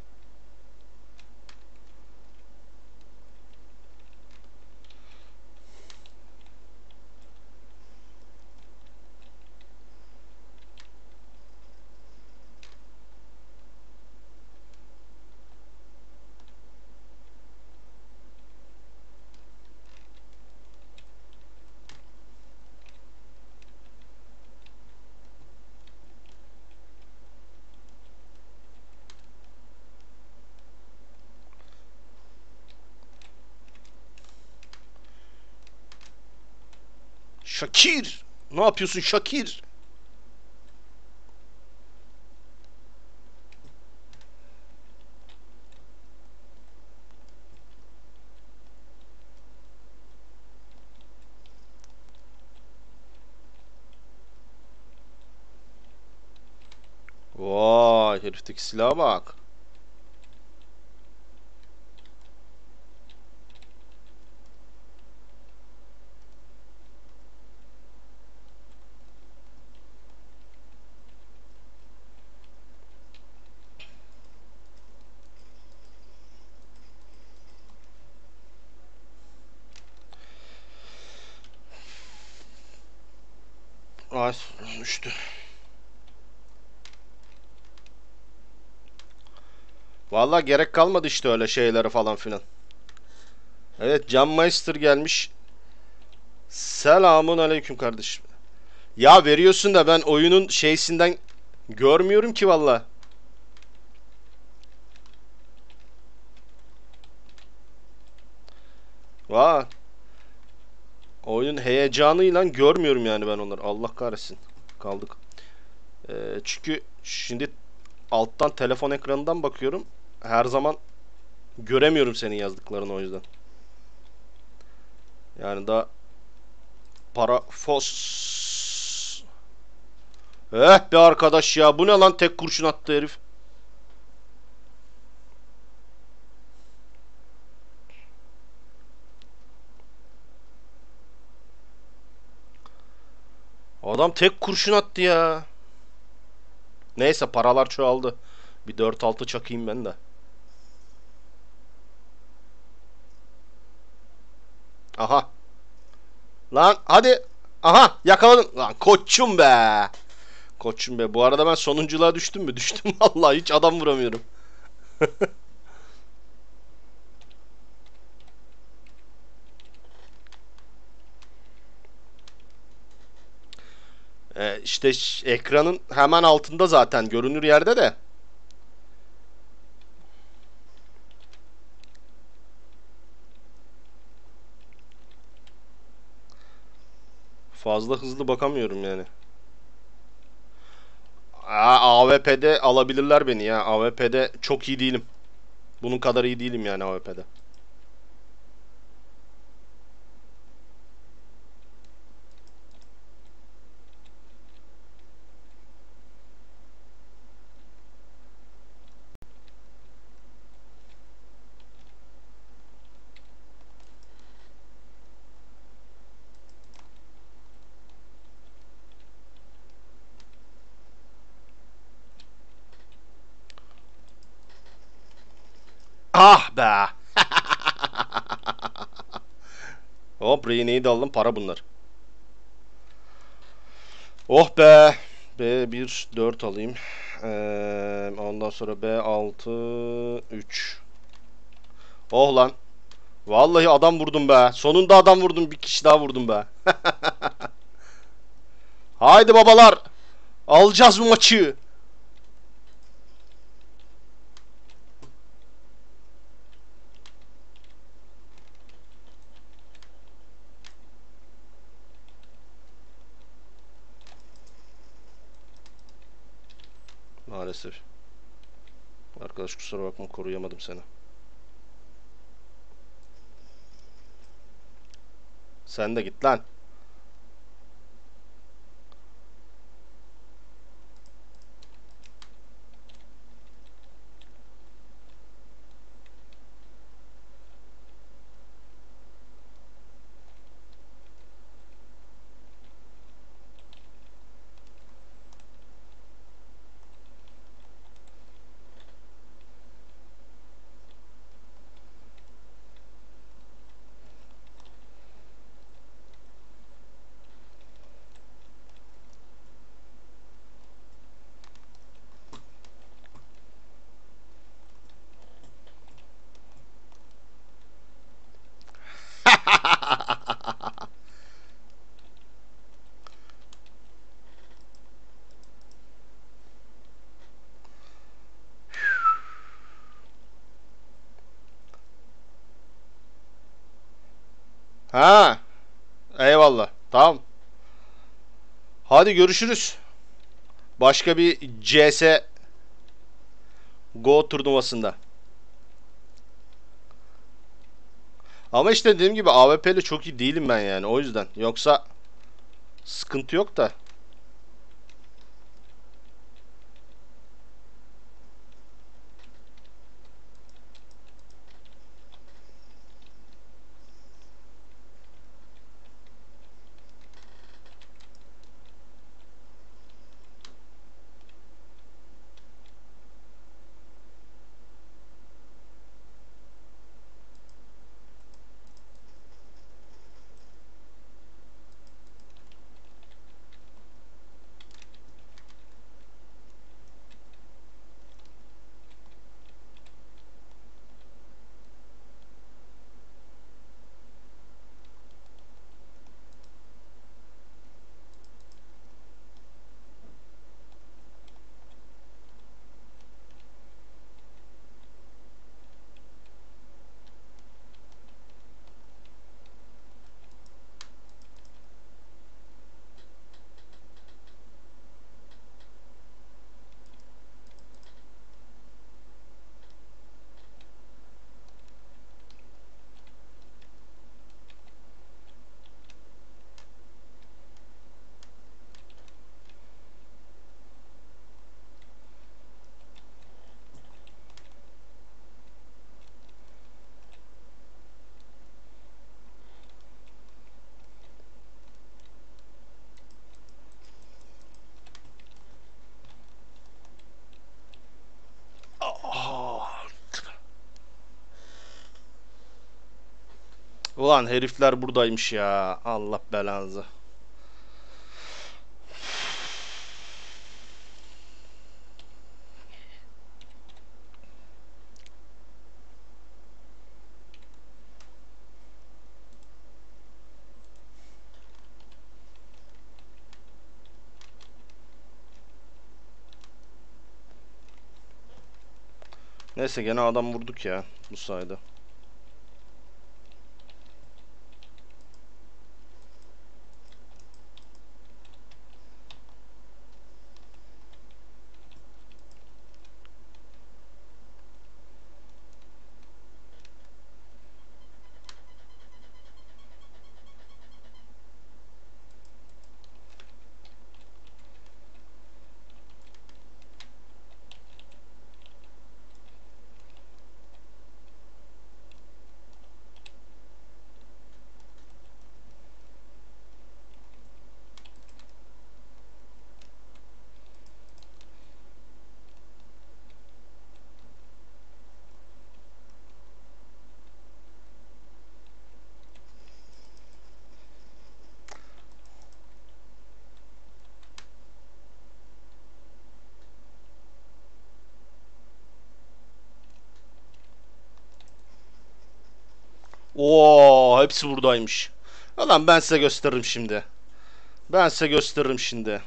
[SPEAKER 1] Şakir. Ne yapıyorsun Şakir? Vay, herifteki silaha bak. Ay, düştü. Vallahi gerek kalmadı işte öyle şeylere falan filan. Evet, Can Meister gelmiş. Selamun aleyküm kardeşim. Ya veriyorsun da ben oyunun şeysinden görmüyorum ki valla. Vay. Oyunun heyecanıyla görmüyorum yani ben onları. Allah kahretsin. Kaldık. Ee, çünkü şimdi alttan telefon ekranından bakıyorum. Her zaman göremiyorum senin yazdıklarını, o yüzden. Yani daha para fos. Eh be arkadaş ya, bu ne lan, tek kurşun attı herif. Adam tek kurşun attı ya. Neyse, paralar çoğaldı. Bir dört altı çakayım ben de. Aha. Lan hadi. Aha, yakaladım. Lan koçum be. Koçum be. Bu arada ben sonunculuğa düştüm mü? Düştüm vallahi, hiç adam vuramıyorum. Ee, işte ş- ekranın hemen altında zaten, görünür yerde de. Fazla hızlı bakamıyorum yani. Aa, A W P'de alabilirler beni ya. A W P'de çok iyi değilim. Bunun kadar iyi değilim yani A W P'de. Ah be. Hop, rehineyi de aldım, para bunlar. Oh be. B bir dört alayım. Ee, ondan sonra B altı üç. Oh lan. Vallahi adam vurdum be. Sonunda adam vurdum. Bir kişi daha vurdum be. Haydi babalar. Alacağız bu maçı. Maalesef. Arkadaş kusura bakma, koruyamadım seni. Sen de git lan. Ha, eyvallah. Tamam. Hadi görüşürüz. Başka bir C S Go turnuvasında. Ama işte dediğim gibi A W P'li çok iyi değilim ben yani, o yüzden. Yoksa sıkıntı yok da. Ulan herifler buradaymış ya. Allah belanızı. Neyse gene adam vurduk ya bu sayede. Oo, hepsi buradaymış. Ulan ben size gösteririm şimdi. Ben size gösteririm şimdi.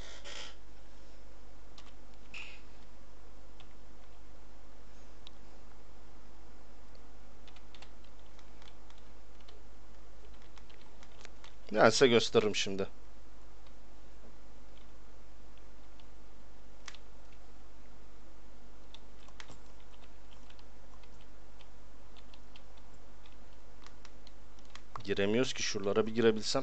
[SPEAKER 1] Ben size gösteririm şimdi. Giremiyoruz ki, şuralara bir girebilsem.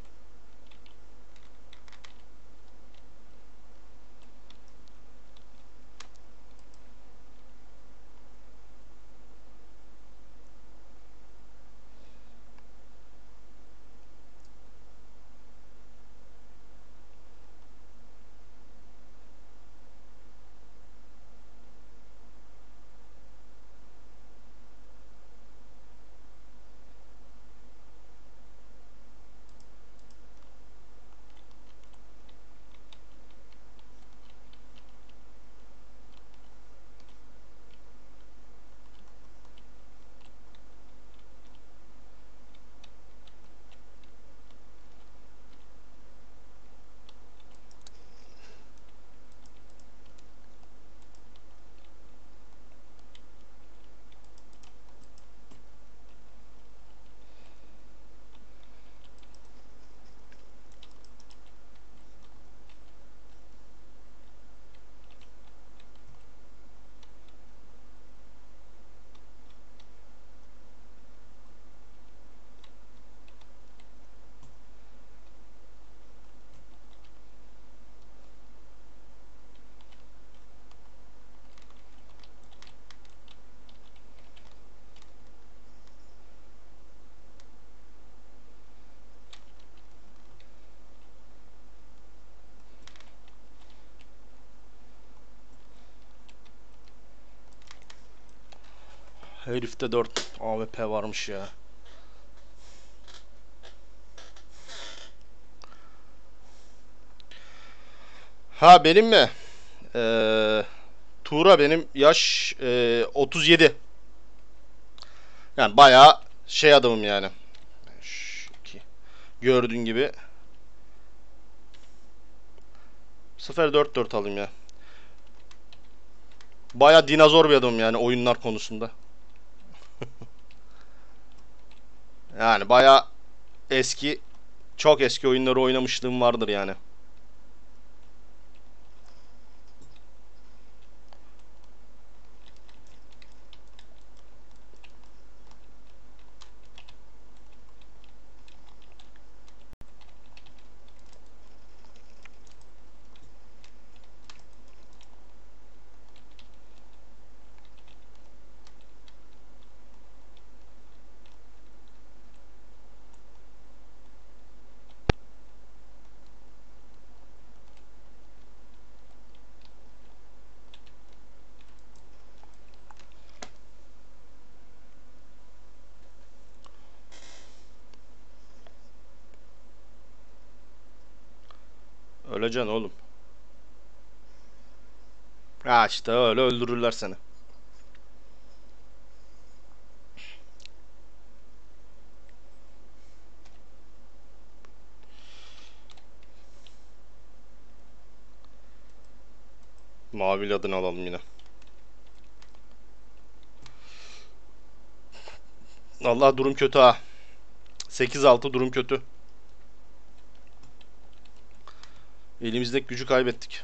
[SPEAKER 1] Herifte dört A W P varmış ya. Ha benim mi? Ee, Tuğra benim yaş e, otuz yedi. Yani bayağı şey adamım yani. Şu iki. Gördüğün gibi. Bu sefer dört dört alayım ya. Bayağı dinozor bir adamım yani oyunlar konusunda. Yani bayağı eski, çok eski oyunları oynamışlığım vardır yani. Öleceksin oğlum. Ha işte öyle öldürürler seni. Mavi adını alalım yine. Allah durum kötü ha. sekiz altı durum kötü. Elimizdeki gücü kaybettik.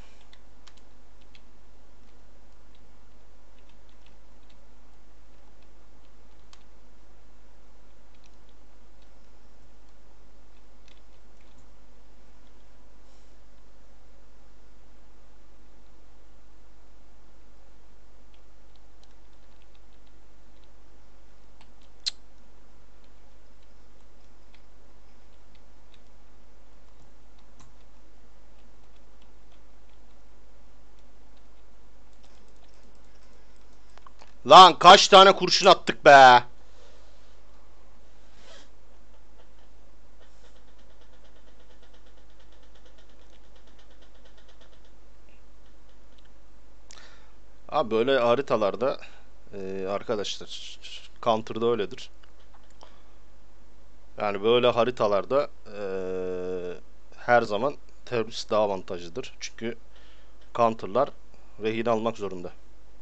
[SPEAKER 1] Lan kaç tane kurşun attık be. Abi böyle haritalarda e, arkadaşlar Counter'da öyledir. Yani böyle haritalarda e, her zaman terörist daha avantajlıdır. Çünkü Counter'lar rehin almak zorunda.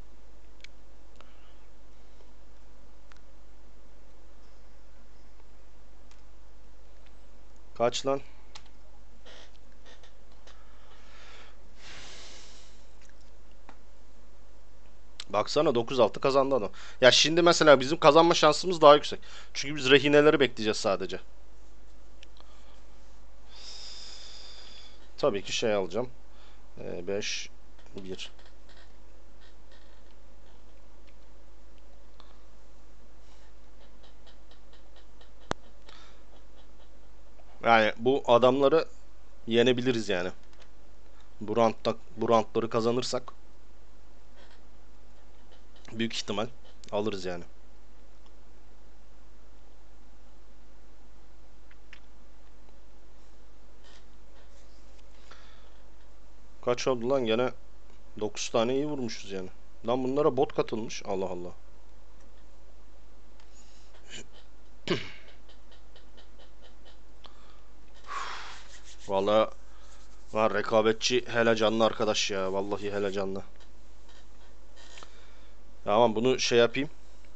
[SPEAKER 1] Kaç lan? Baksana dokuz altı kazandı adam. Ya şimdi mesela bizim kazanma şansımız daha yüksek. Çünkü biz rehineleri bekleyeceğiz sadece. Tabii ki şey alacağım. beş bir. Yani bu adamları yenebiliriz yani. Bu roundda, bu roundları kazanırsak büyük ihtimal alırız yani. Kaç oldu lan gene? dokuz tane iyi vurmuşuz yani. Lan bunlara bot katılmış. Allah Allah. Vallahi var rekabetçi hele canlı arkadaş ya. Vallahi hele canlı. Tamam bunu şey yapayım.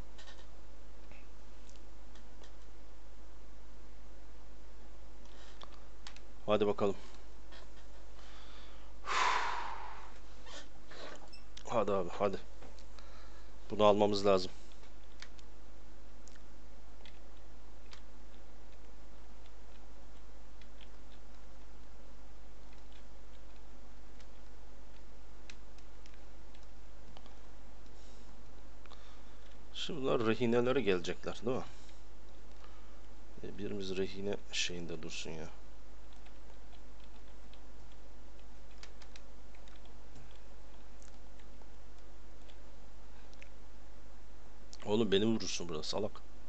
[SPEAKER 1] Hadi bakalım. Hadi abi hadi. Bunu almamız lazım. Şimdi bunlar rehinelere gelecekler değil mi? E, birimiz rehine şeyinde dursun ya. Oğlum beni vurursun burada salak.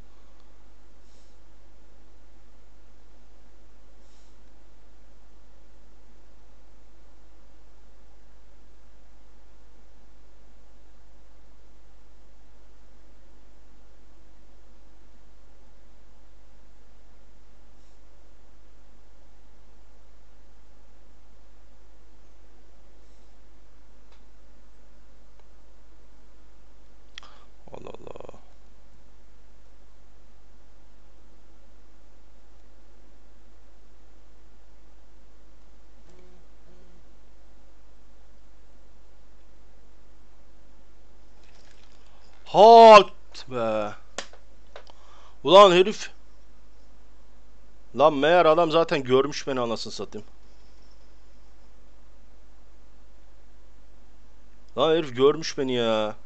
[SPEAKER 1] Allah Allah. Halt be. Ulan herif. Lan meğer adam zaten görmüş beni anasını satayım. Lan herif görmüş beni ya.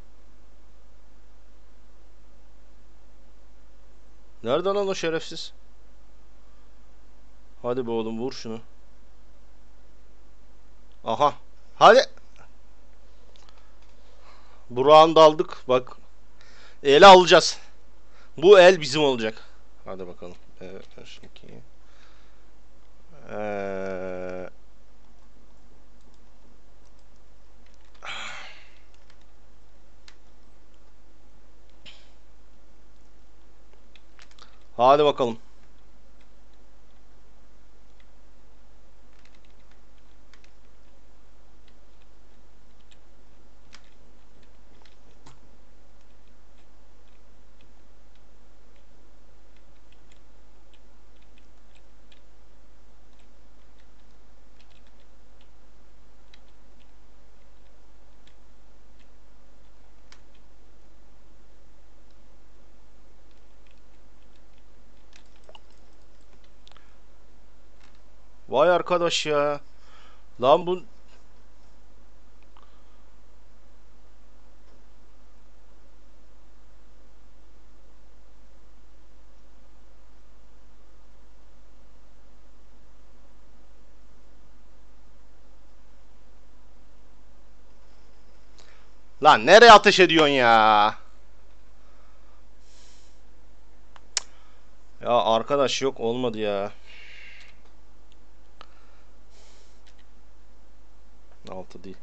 [SPEAKER 1] Nerede lan o şerefsiz? Hadi be oğlum vur şunu. Aha. Hadi. Burak'ını da aldık. Bak. Ele alacağız. Bu el bizim olacak. Hadi bakalım. Evet. iki. Ee... Hadi bakalım. Vay arkadaş ya. Lan bu lan nereye ateş ediyorsun ya? Ya arkadaş yok olmadı ya. Altı değil.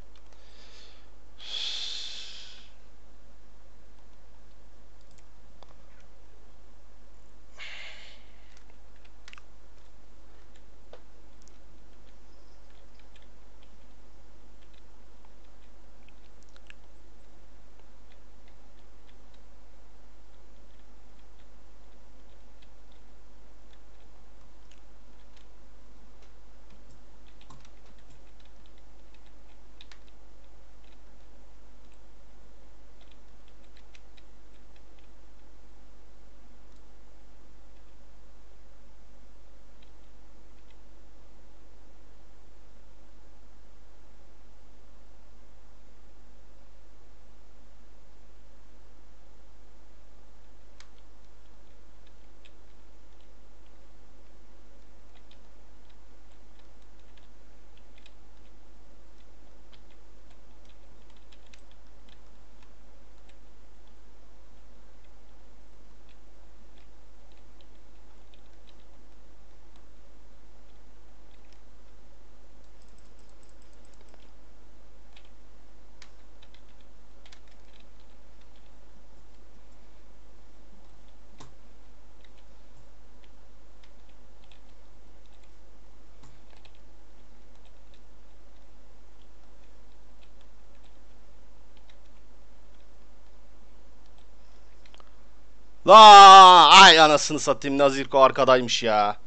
[SPEAKER 1] La ay anasını satayım, Nazirko arkadaymış ya.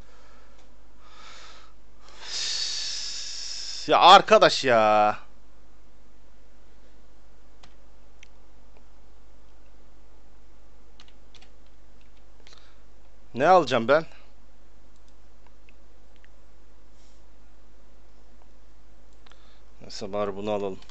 [SPEAKER 1] Ya arkadaş ya. Ne alacağım ben? Neyse bari bunu alalım.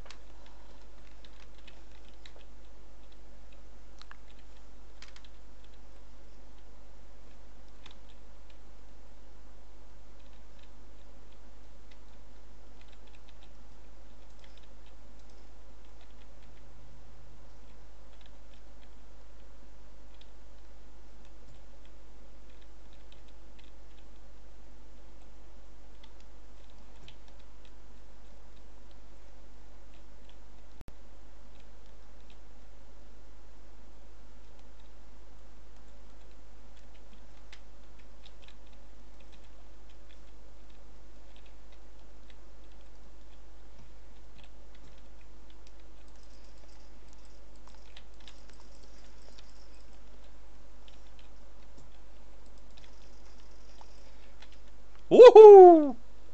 [SPEAKER 1] Uhu!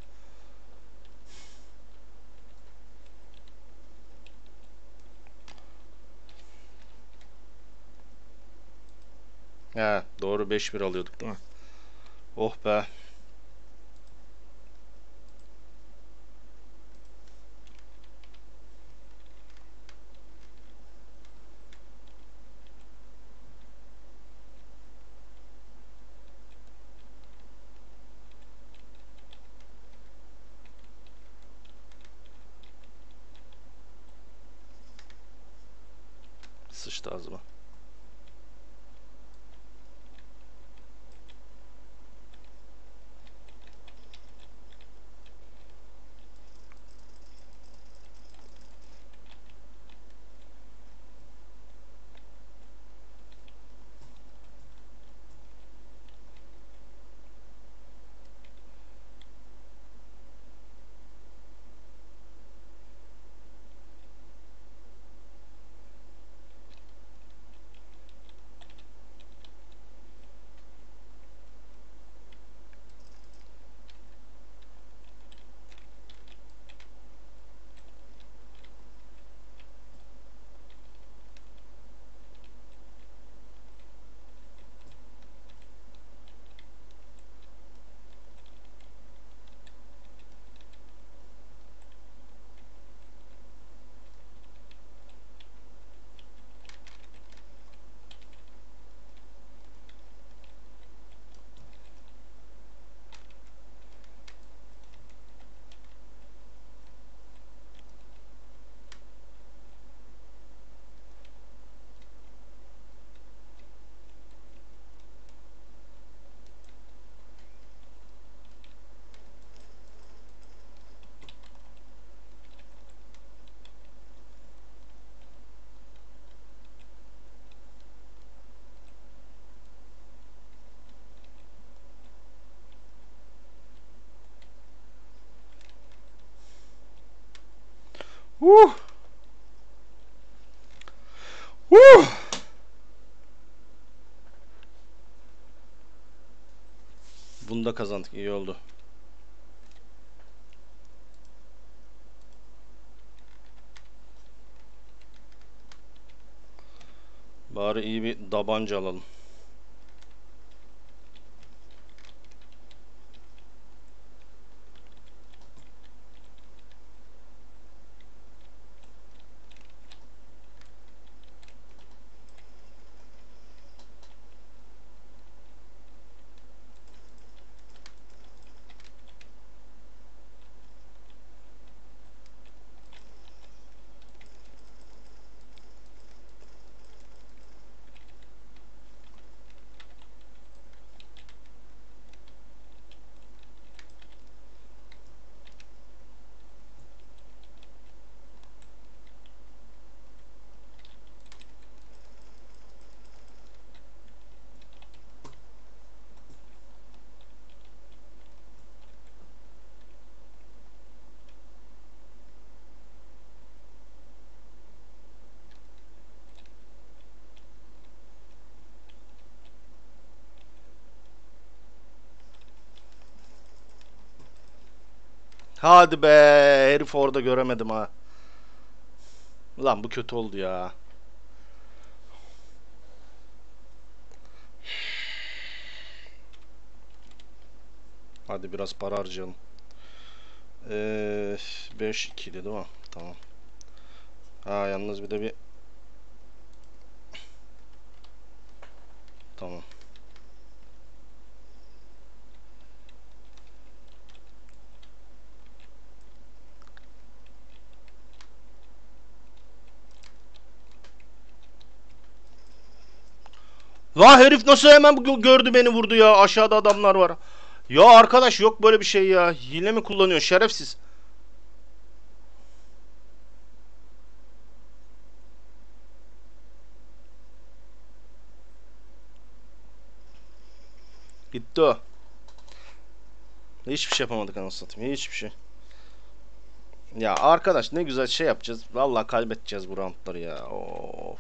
[SPEAKER 1] He, doğru beş bir alıyorduk değil mi? Oh be. Sıçtı ağzıma. Uh. Uh. Bunu da kazandık. İyi oldu. Bari iyi bir tabanca alalım. Hadi be, herif orada göremedim ha. Lan bu kötü oldu ya. Hadi biraz para harcayalım. Ee, beş ikili değil mi? Tamam. Ha yalnız bir de bir tamam. La herif nasıl hemen gö- gördü beni vurdu ya. Aşağıda adamlar var. Ya arkadaş yok böyle bir şey ya. Hile mi kullanıyor şerefsiz. Gitti o. Hiçbir şey yapamadık anasını satayım. Hiçbir şey. Ya arkadaş ne güzel şey yapacağız. Vallahi kaybedeceğiz bu roundları ya. Of.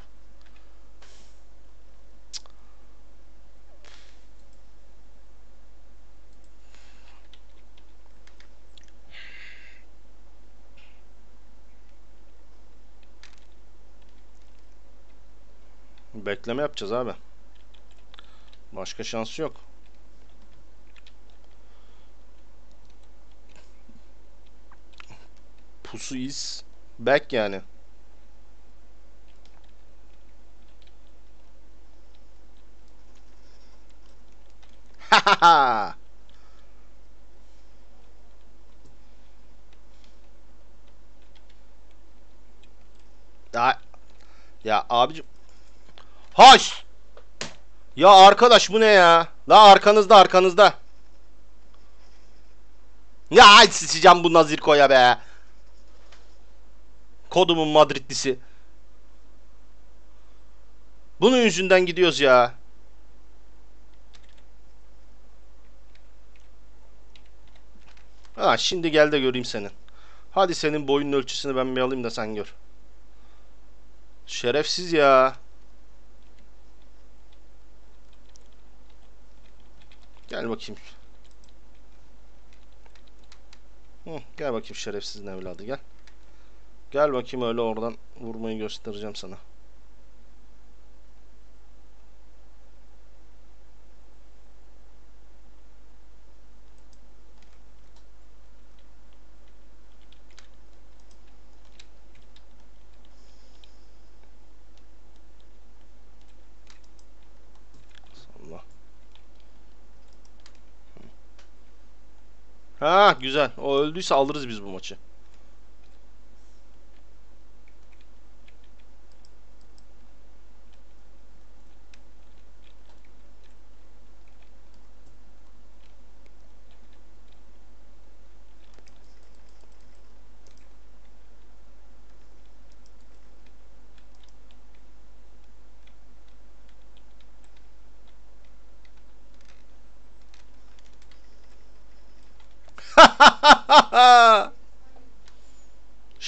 [SPEAKER 1] Bekleme yapacağız abi. Başka şansı yok. Pusu is back yani. Ha ya, ya abicim. Haş. Ya arkadaş bu ne ya? La arkanızda arkanızda. Ya ay sıçacağım bu Nazirko'ya be. Kodumun Madridlisi. Bunun yüzünden gidiyoruz ya. Ha şimdi gel de göreyim seni. Hadi senin boyunun ölçüsünü ben bir alayım da sen gör. Şerefsiz ya. Gel bakayım. Hı, gel bakayım şerefsizin evladı gel. Gel bakayım öyle oradan vurmayı göstereceğim sana. Allah. Ha güzel. O öldüyse alırız biz bu maçı.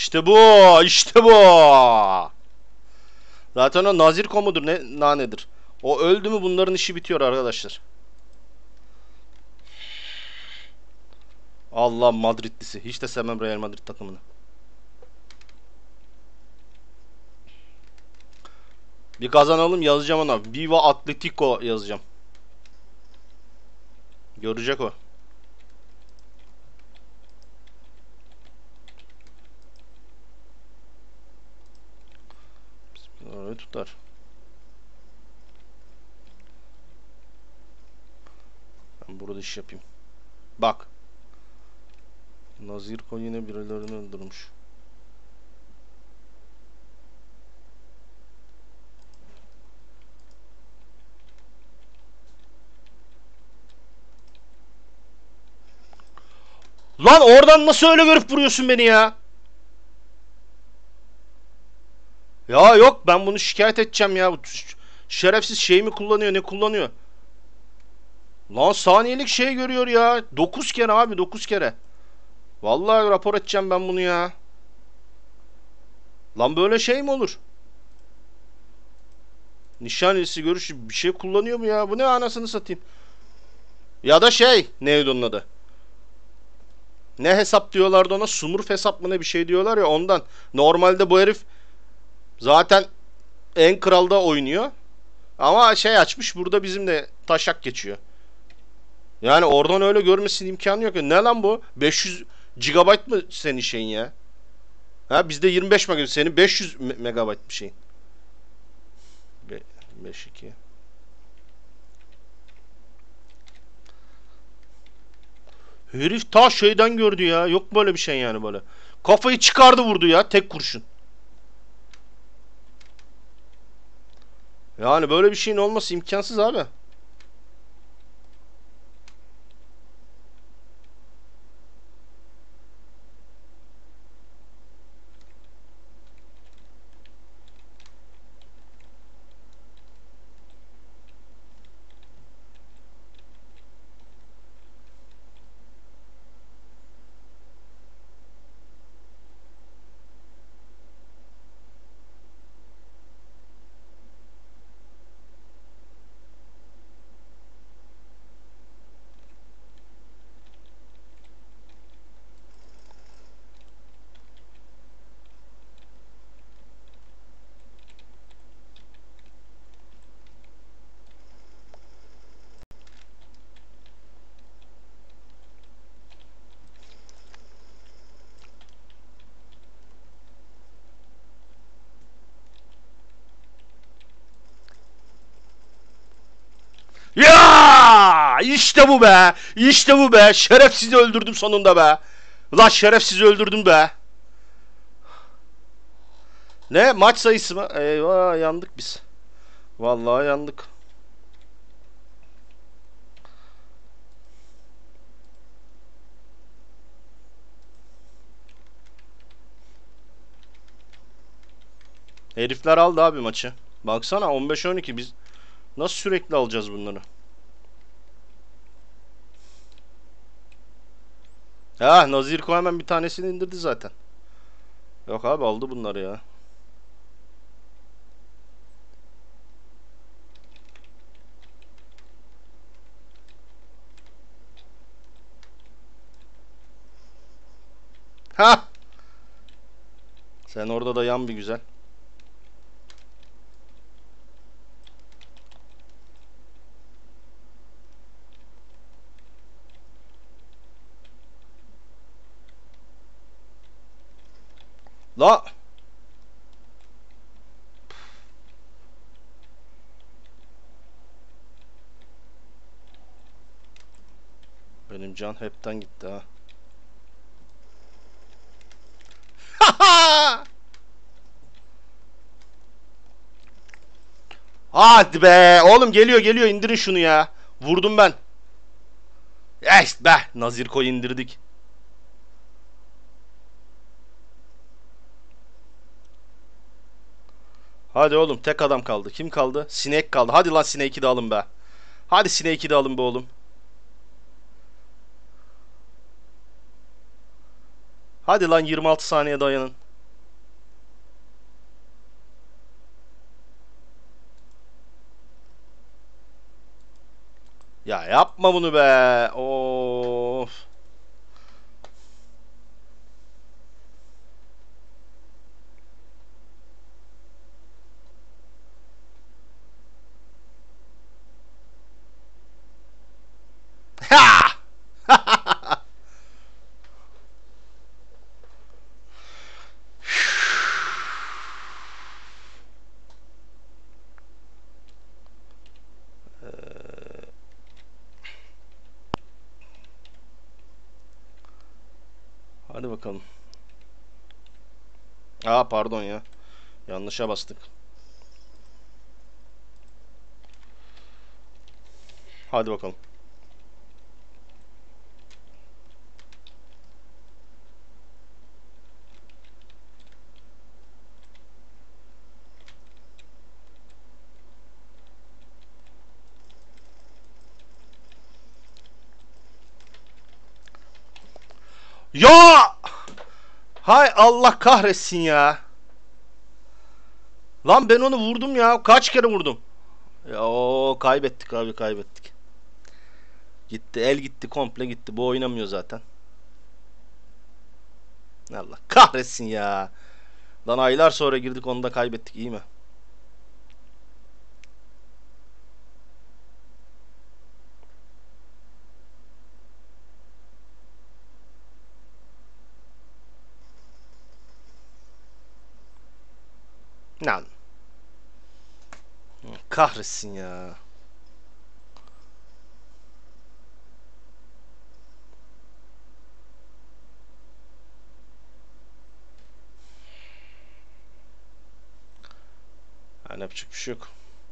[SPEAKER 1] İşte bu, işte bu. Zaten o Nazirko mudur ne nanedir. O öldü mü bunların işi bitiyor arkadaşlar. Allah Madridlisi. Hiç de sevmem Real Madrid takımını. Bir kazanalım yazacağım ona. Viva Atletico yazacağım. Görecek o. Öyle tutar. Ben burada iş yapayım. Bak. Nazirko yine birilerini öldürmüş. Lan oradan nasıl öyle görüp vuruyorsun beni ya? Ya yok ben bunu şikayet edeceğim ya. Bu şerefsiz şey mi kullanıyor ne kullanıyor? Lan saniyelik şey görüyor ya. dokuz kere abi dokuz kere. Vallahi rapor edeceğim ben bunu ya. Lan böyle şey mi olur? Nişanlısı görüş bir şey kullanıyor mu ya? Bu ne anasını satayım? Ya da şey neydi onun adı? Ne hesap diyorlardı ona? Sumurf hesap mı ne bir şey diyorlar ya ondan. Normalde bu herif zaten en kralda oynuyor. Ama şey açmış burada bizim de taşak geçiyor. Yani oradan öyle görmesinin imkanı yok. Ne lan bu? beş yüz gigabayt mı senin şeyin ya? Ha bizde yirmi beş megabayt. Senin beş yüz megabayt bir şeyin. beş iki. Herif ta şeyden gördü ya. Yok böyle bir şey yani böyle. Kafayı çıkardı vurdu ya tek kurşun. Yani böyle bir şeyin olması imkansız abi. Ya işte bu be. İşte bu be. Şerefsizi öldürdüm sonunda be. La şerefsizi öldürdüm be. Ne maç sayısı mı? Eyvah yandık biz. Vallahi yandık. Herifler aldı abi maçı. Baksana on beş on iki biz nasıl sürekli alacağız bunları? Ha Nazirko hemen bir tanesini indirdi zaten. Yok abi aldı bunları ya. Ha! Sen orada da yan bir güzel. La! Benim can hepten gitti ha. Hadi be oğlum geliyor geliyor indirin şunu ya. Vurdum ben. Eh be Nazirko indirdik. Hadi oğlum tek adam kaldı. Kim kaldı? Sinek kaldı. Hadi lan Sineği de alın be. Hadi Sineği de alın be oğlum. Hadi lan yirmi altı saniye dayanın. Ya yapma bunu be. Of. Ha! Hadi bakalım. Aa pardon ya. Yanlışa bastık. Hadi bakalım. Ya! Hay Allah kahretsin ya. Lan ben onu vurdum ya. Kaç kere vurdum? Ya o kaybettik abi kaybettik. Gitti el gitti komple gitti. Bu oynamıyor zaten. Allah kahretsin ya. Lan aylar sonra girdik onu da kaybettik iyi mi? Lan. Kahretsin ya. Yani yapacak bir şey yok.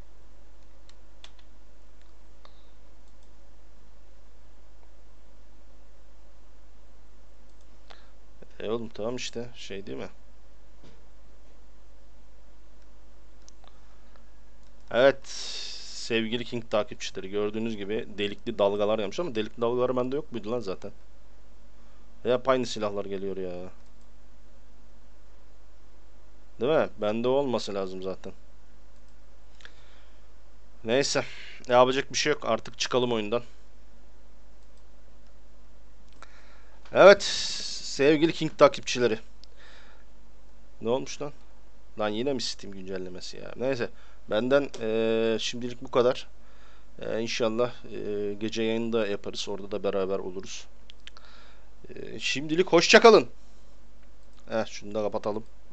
[SPEAKER 1] E oğlum tamam işte şey değil mi? Evet sevgili King takipçileri gördüğünüz gibi delikli dalgalar gelmiş ama delikli dalgalar bende yok muydu lan zaten? Hep aynı silahlar geliyor ya. Değil mi? Bende olması lazım zaten. Neyse. Yapacak bir şey yok. Artık çıkalım oyundan. Evet. Sevgili King takipçileri. Ne olmuş lan? Lan yine mi Steam güncellemesi ya? Neyse. Benden eee, şimdilik bu kadar. Eee, İnşallah eee, gece yayında yaparız. Orada da beraber oluruz. Eee, şimdilik hoşça kalın. Eh, şunu da kapatalım.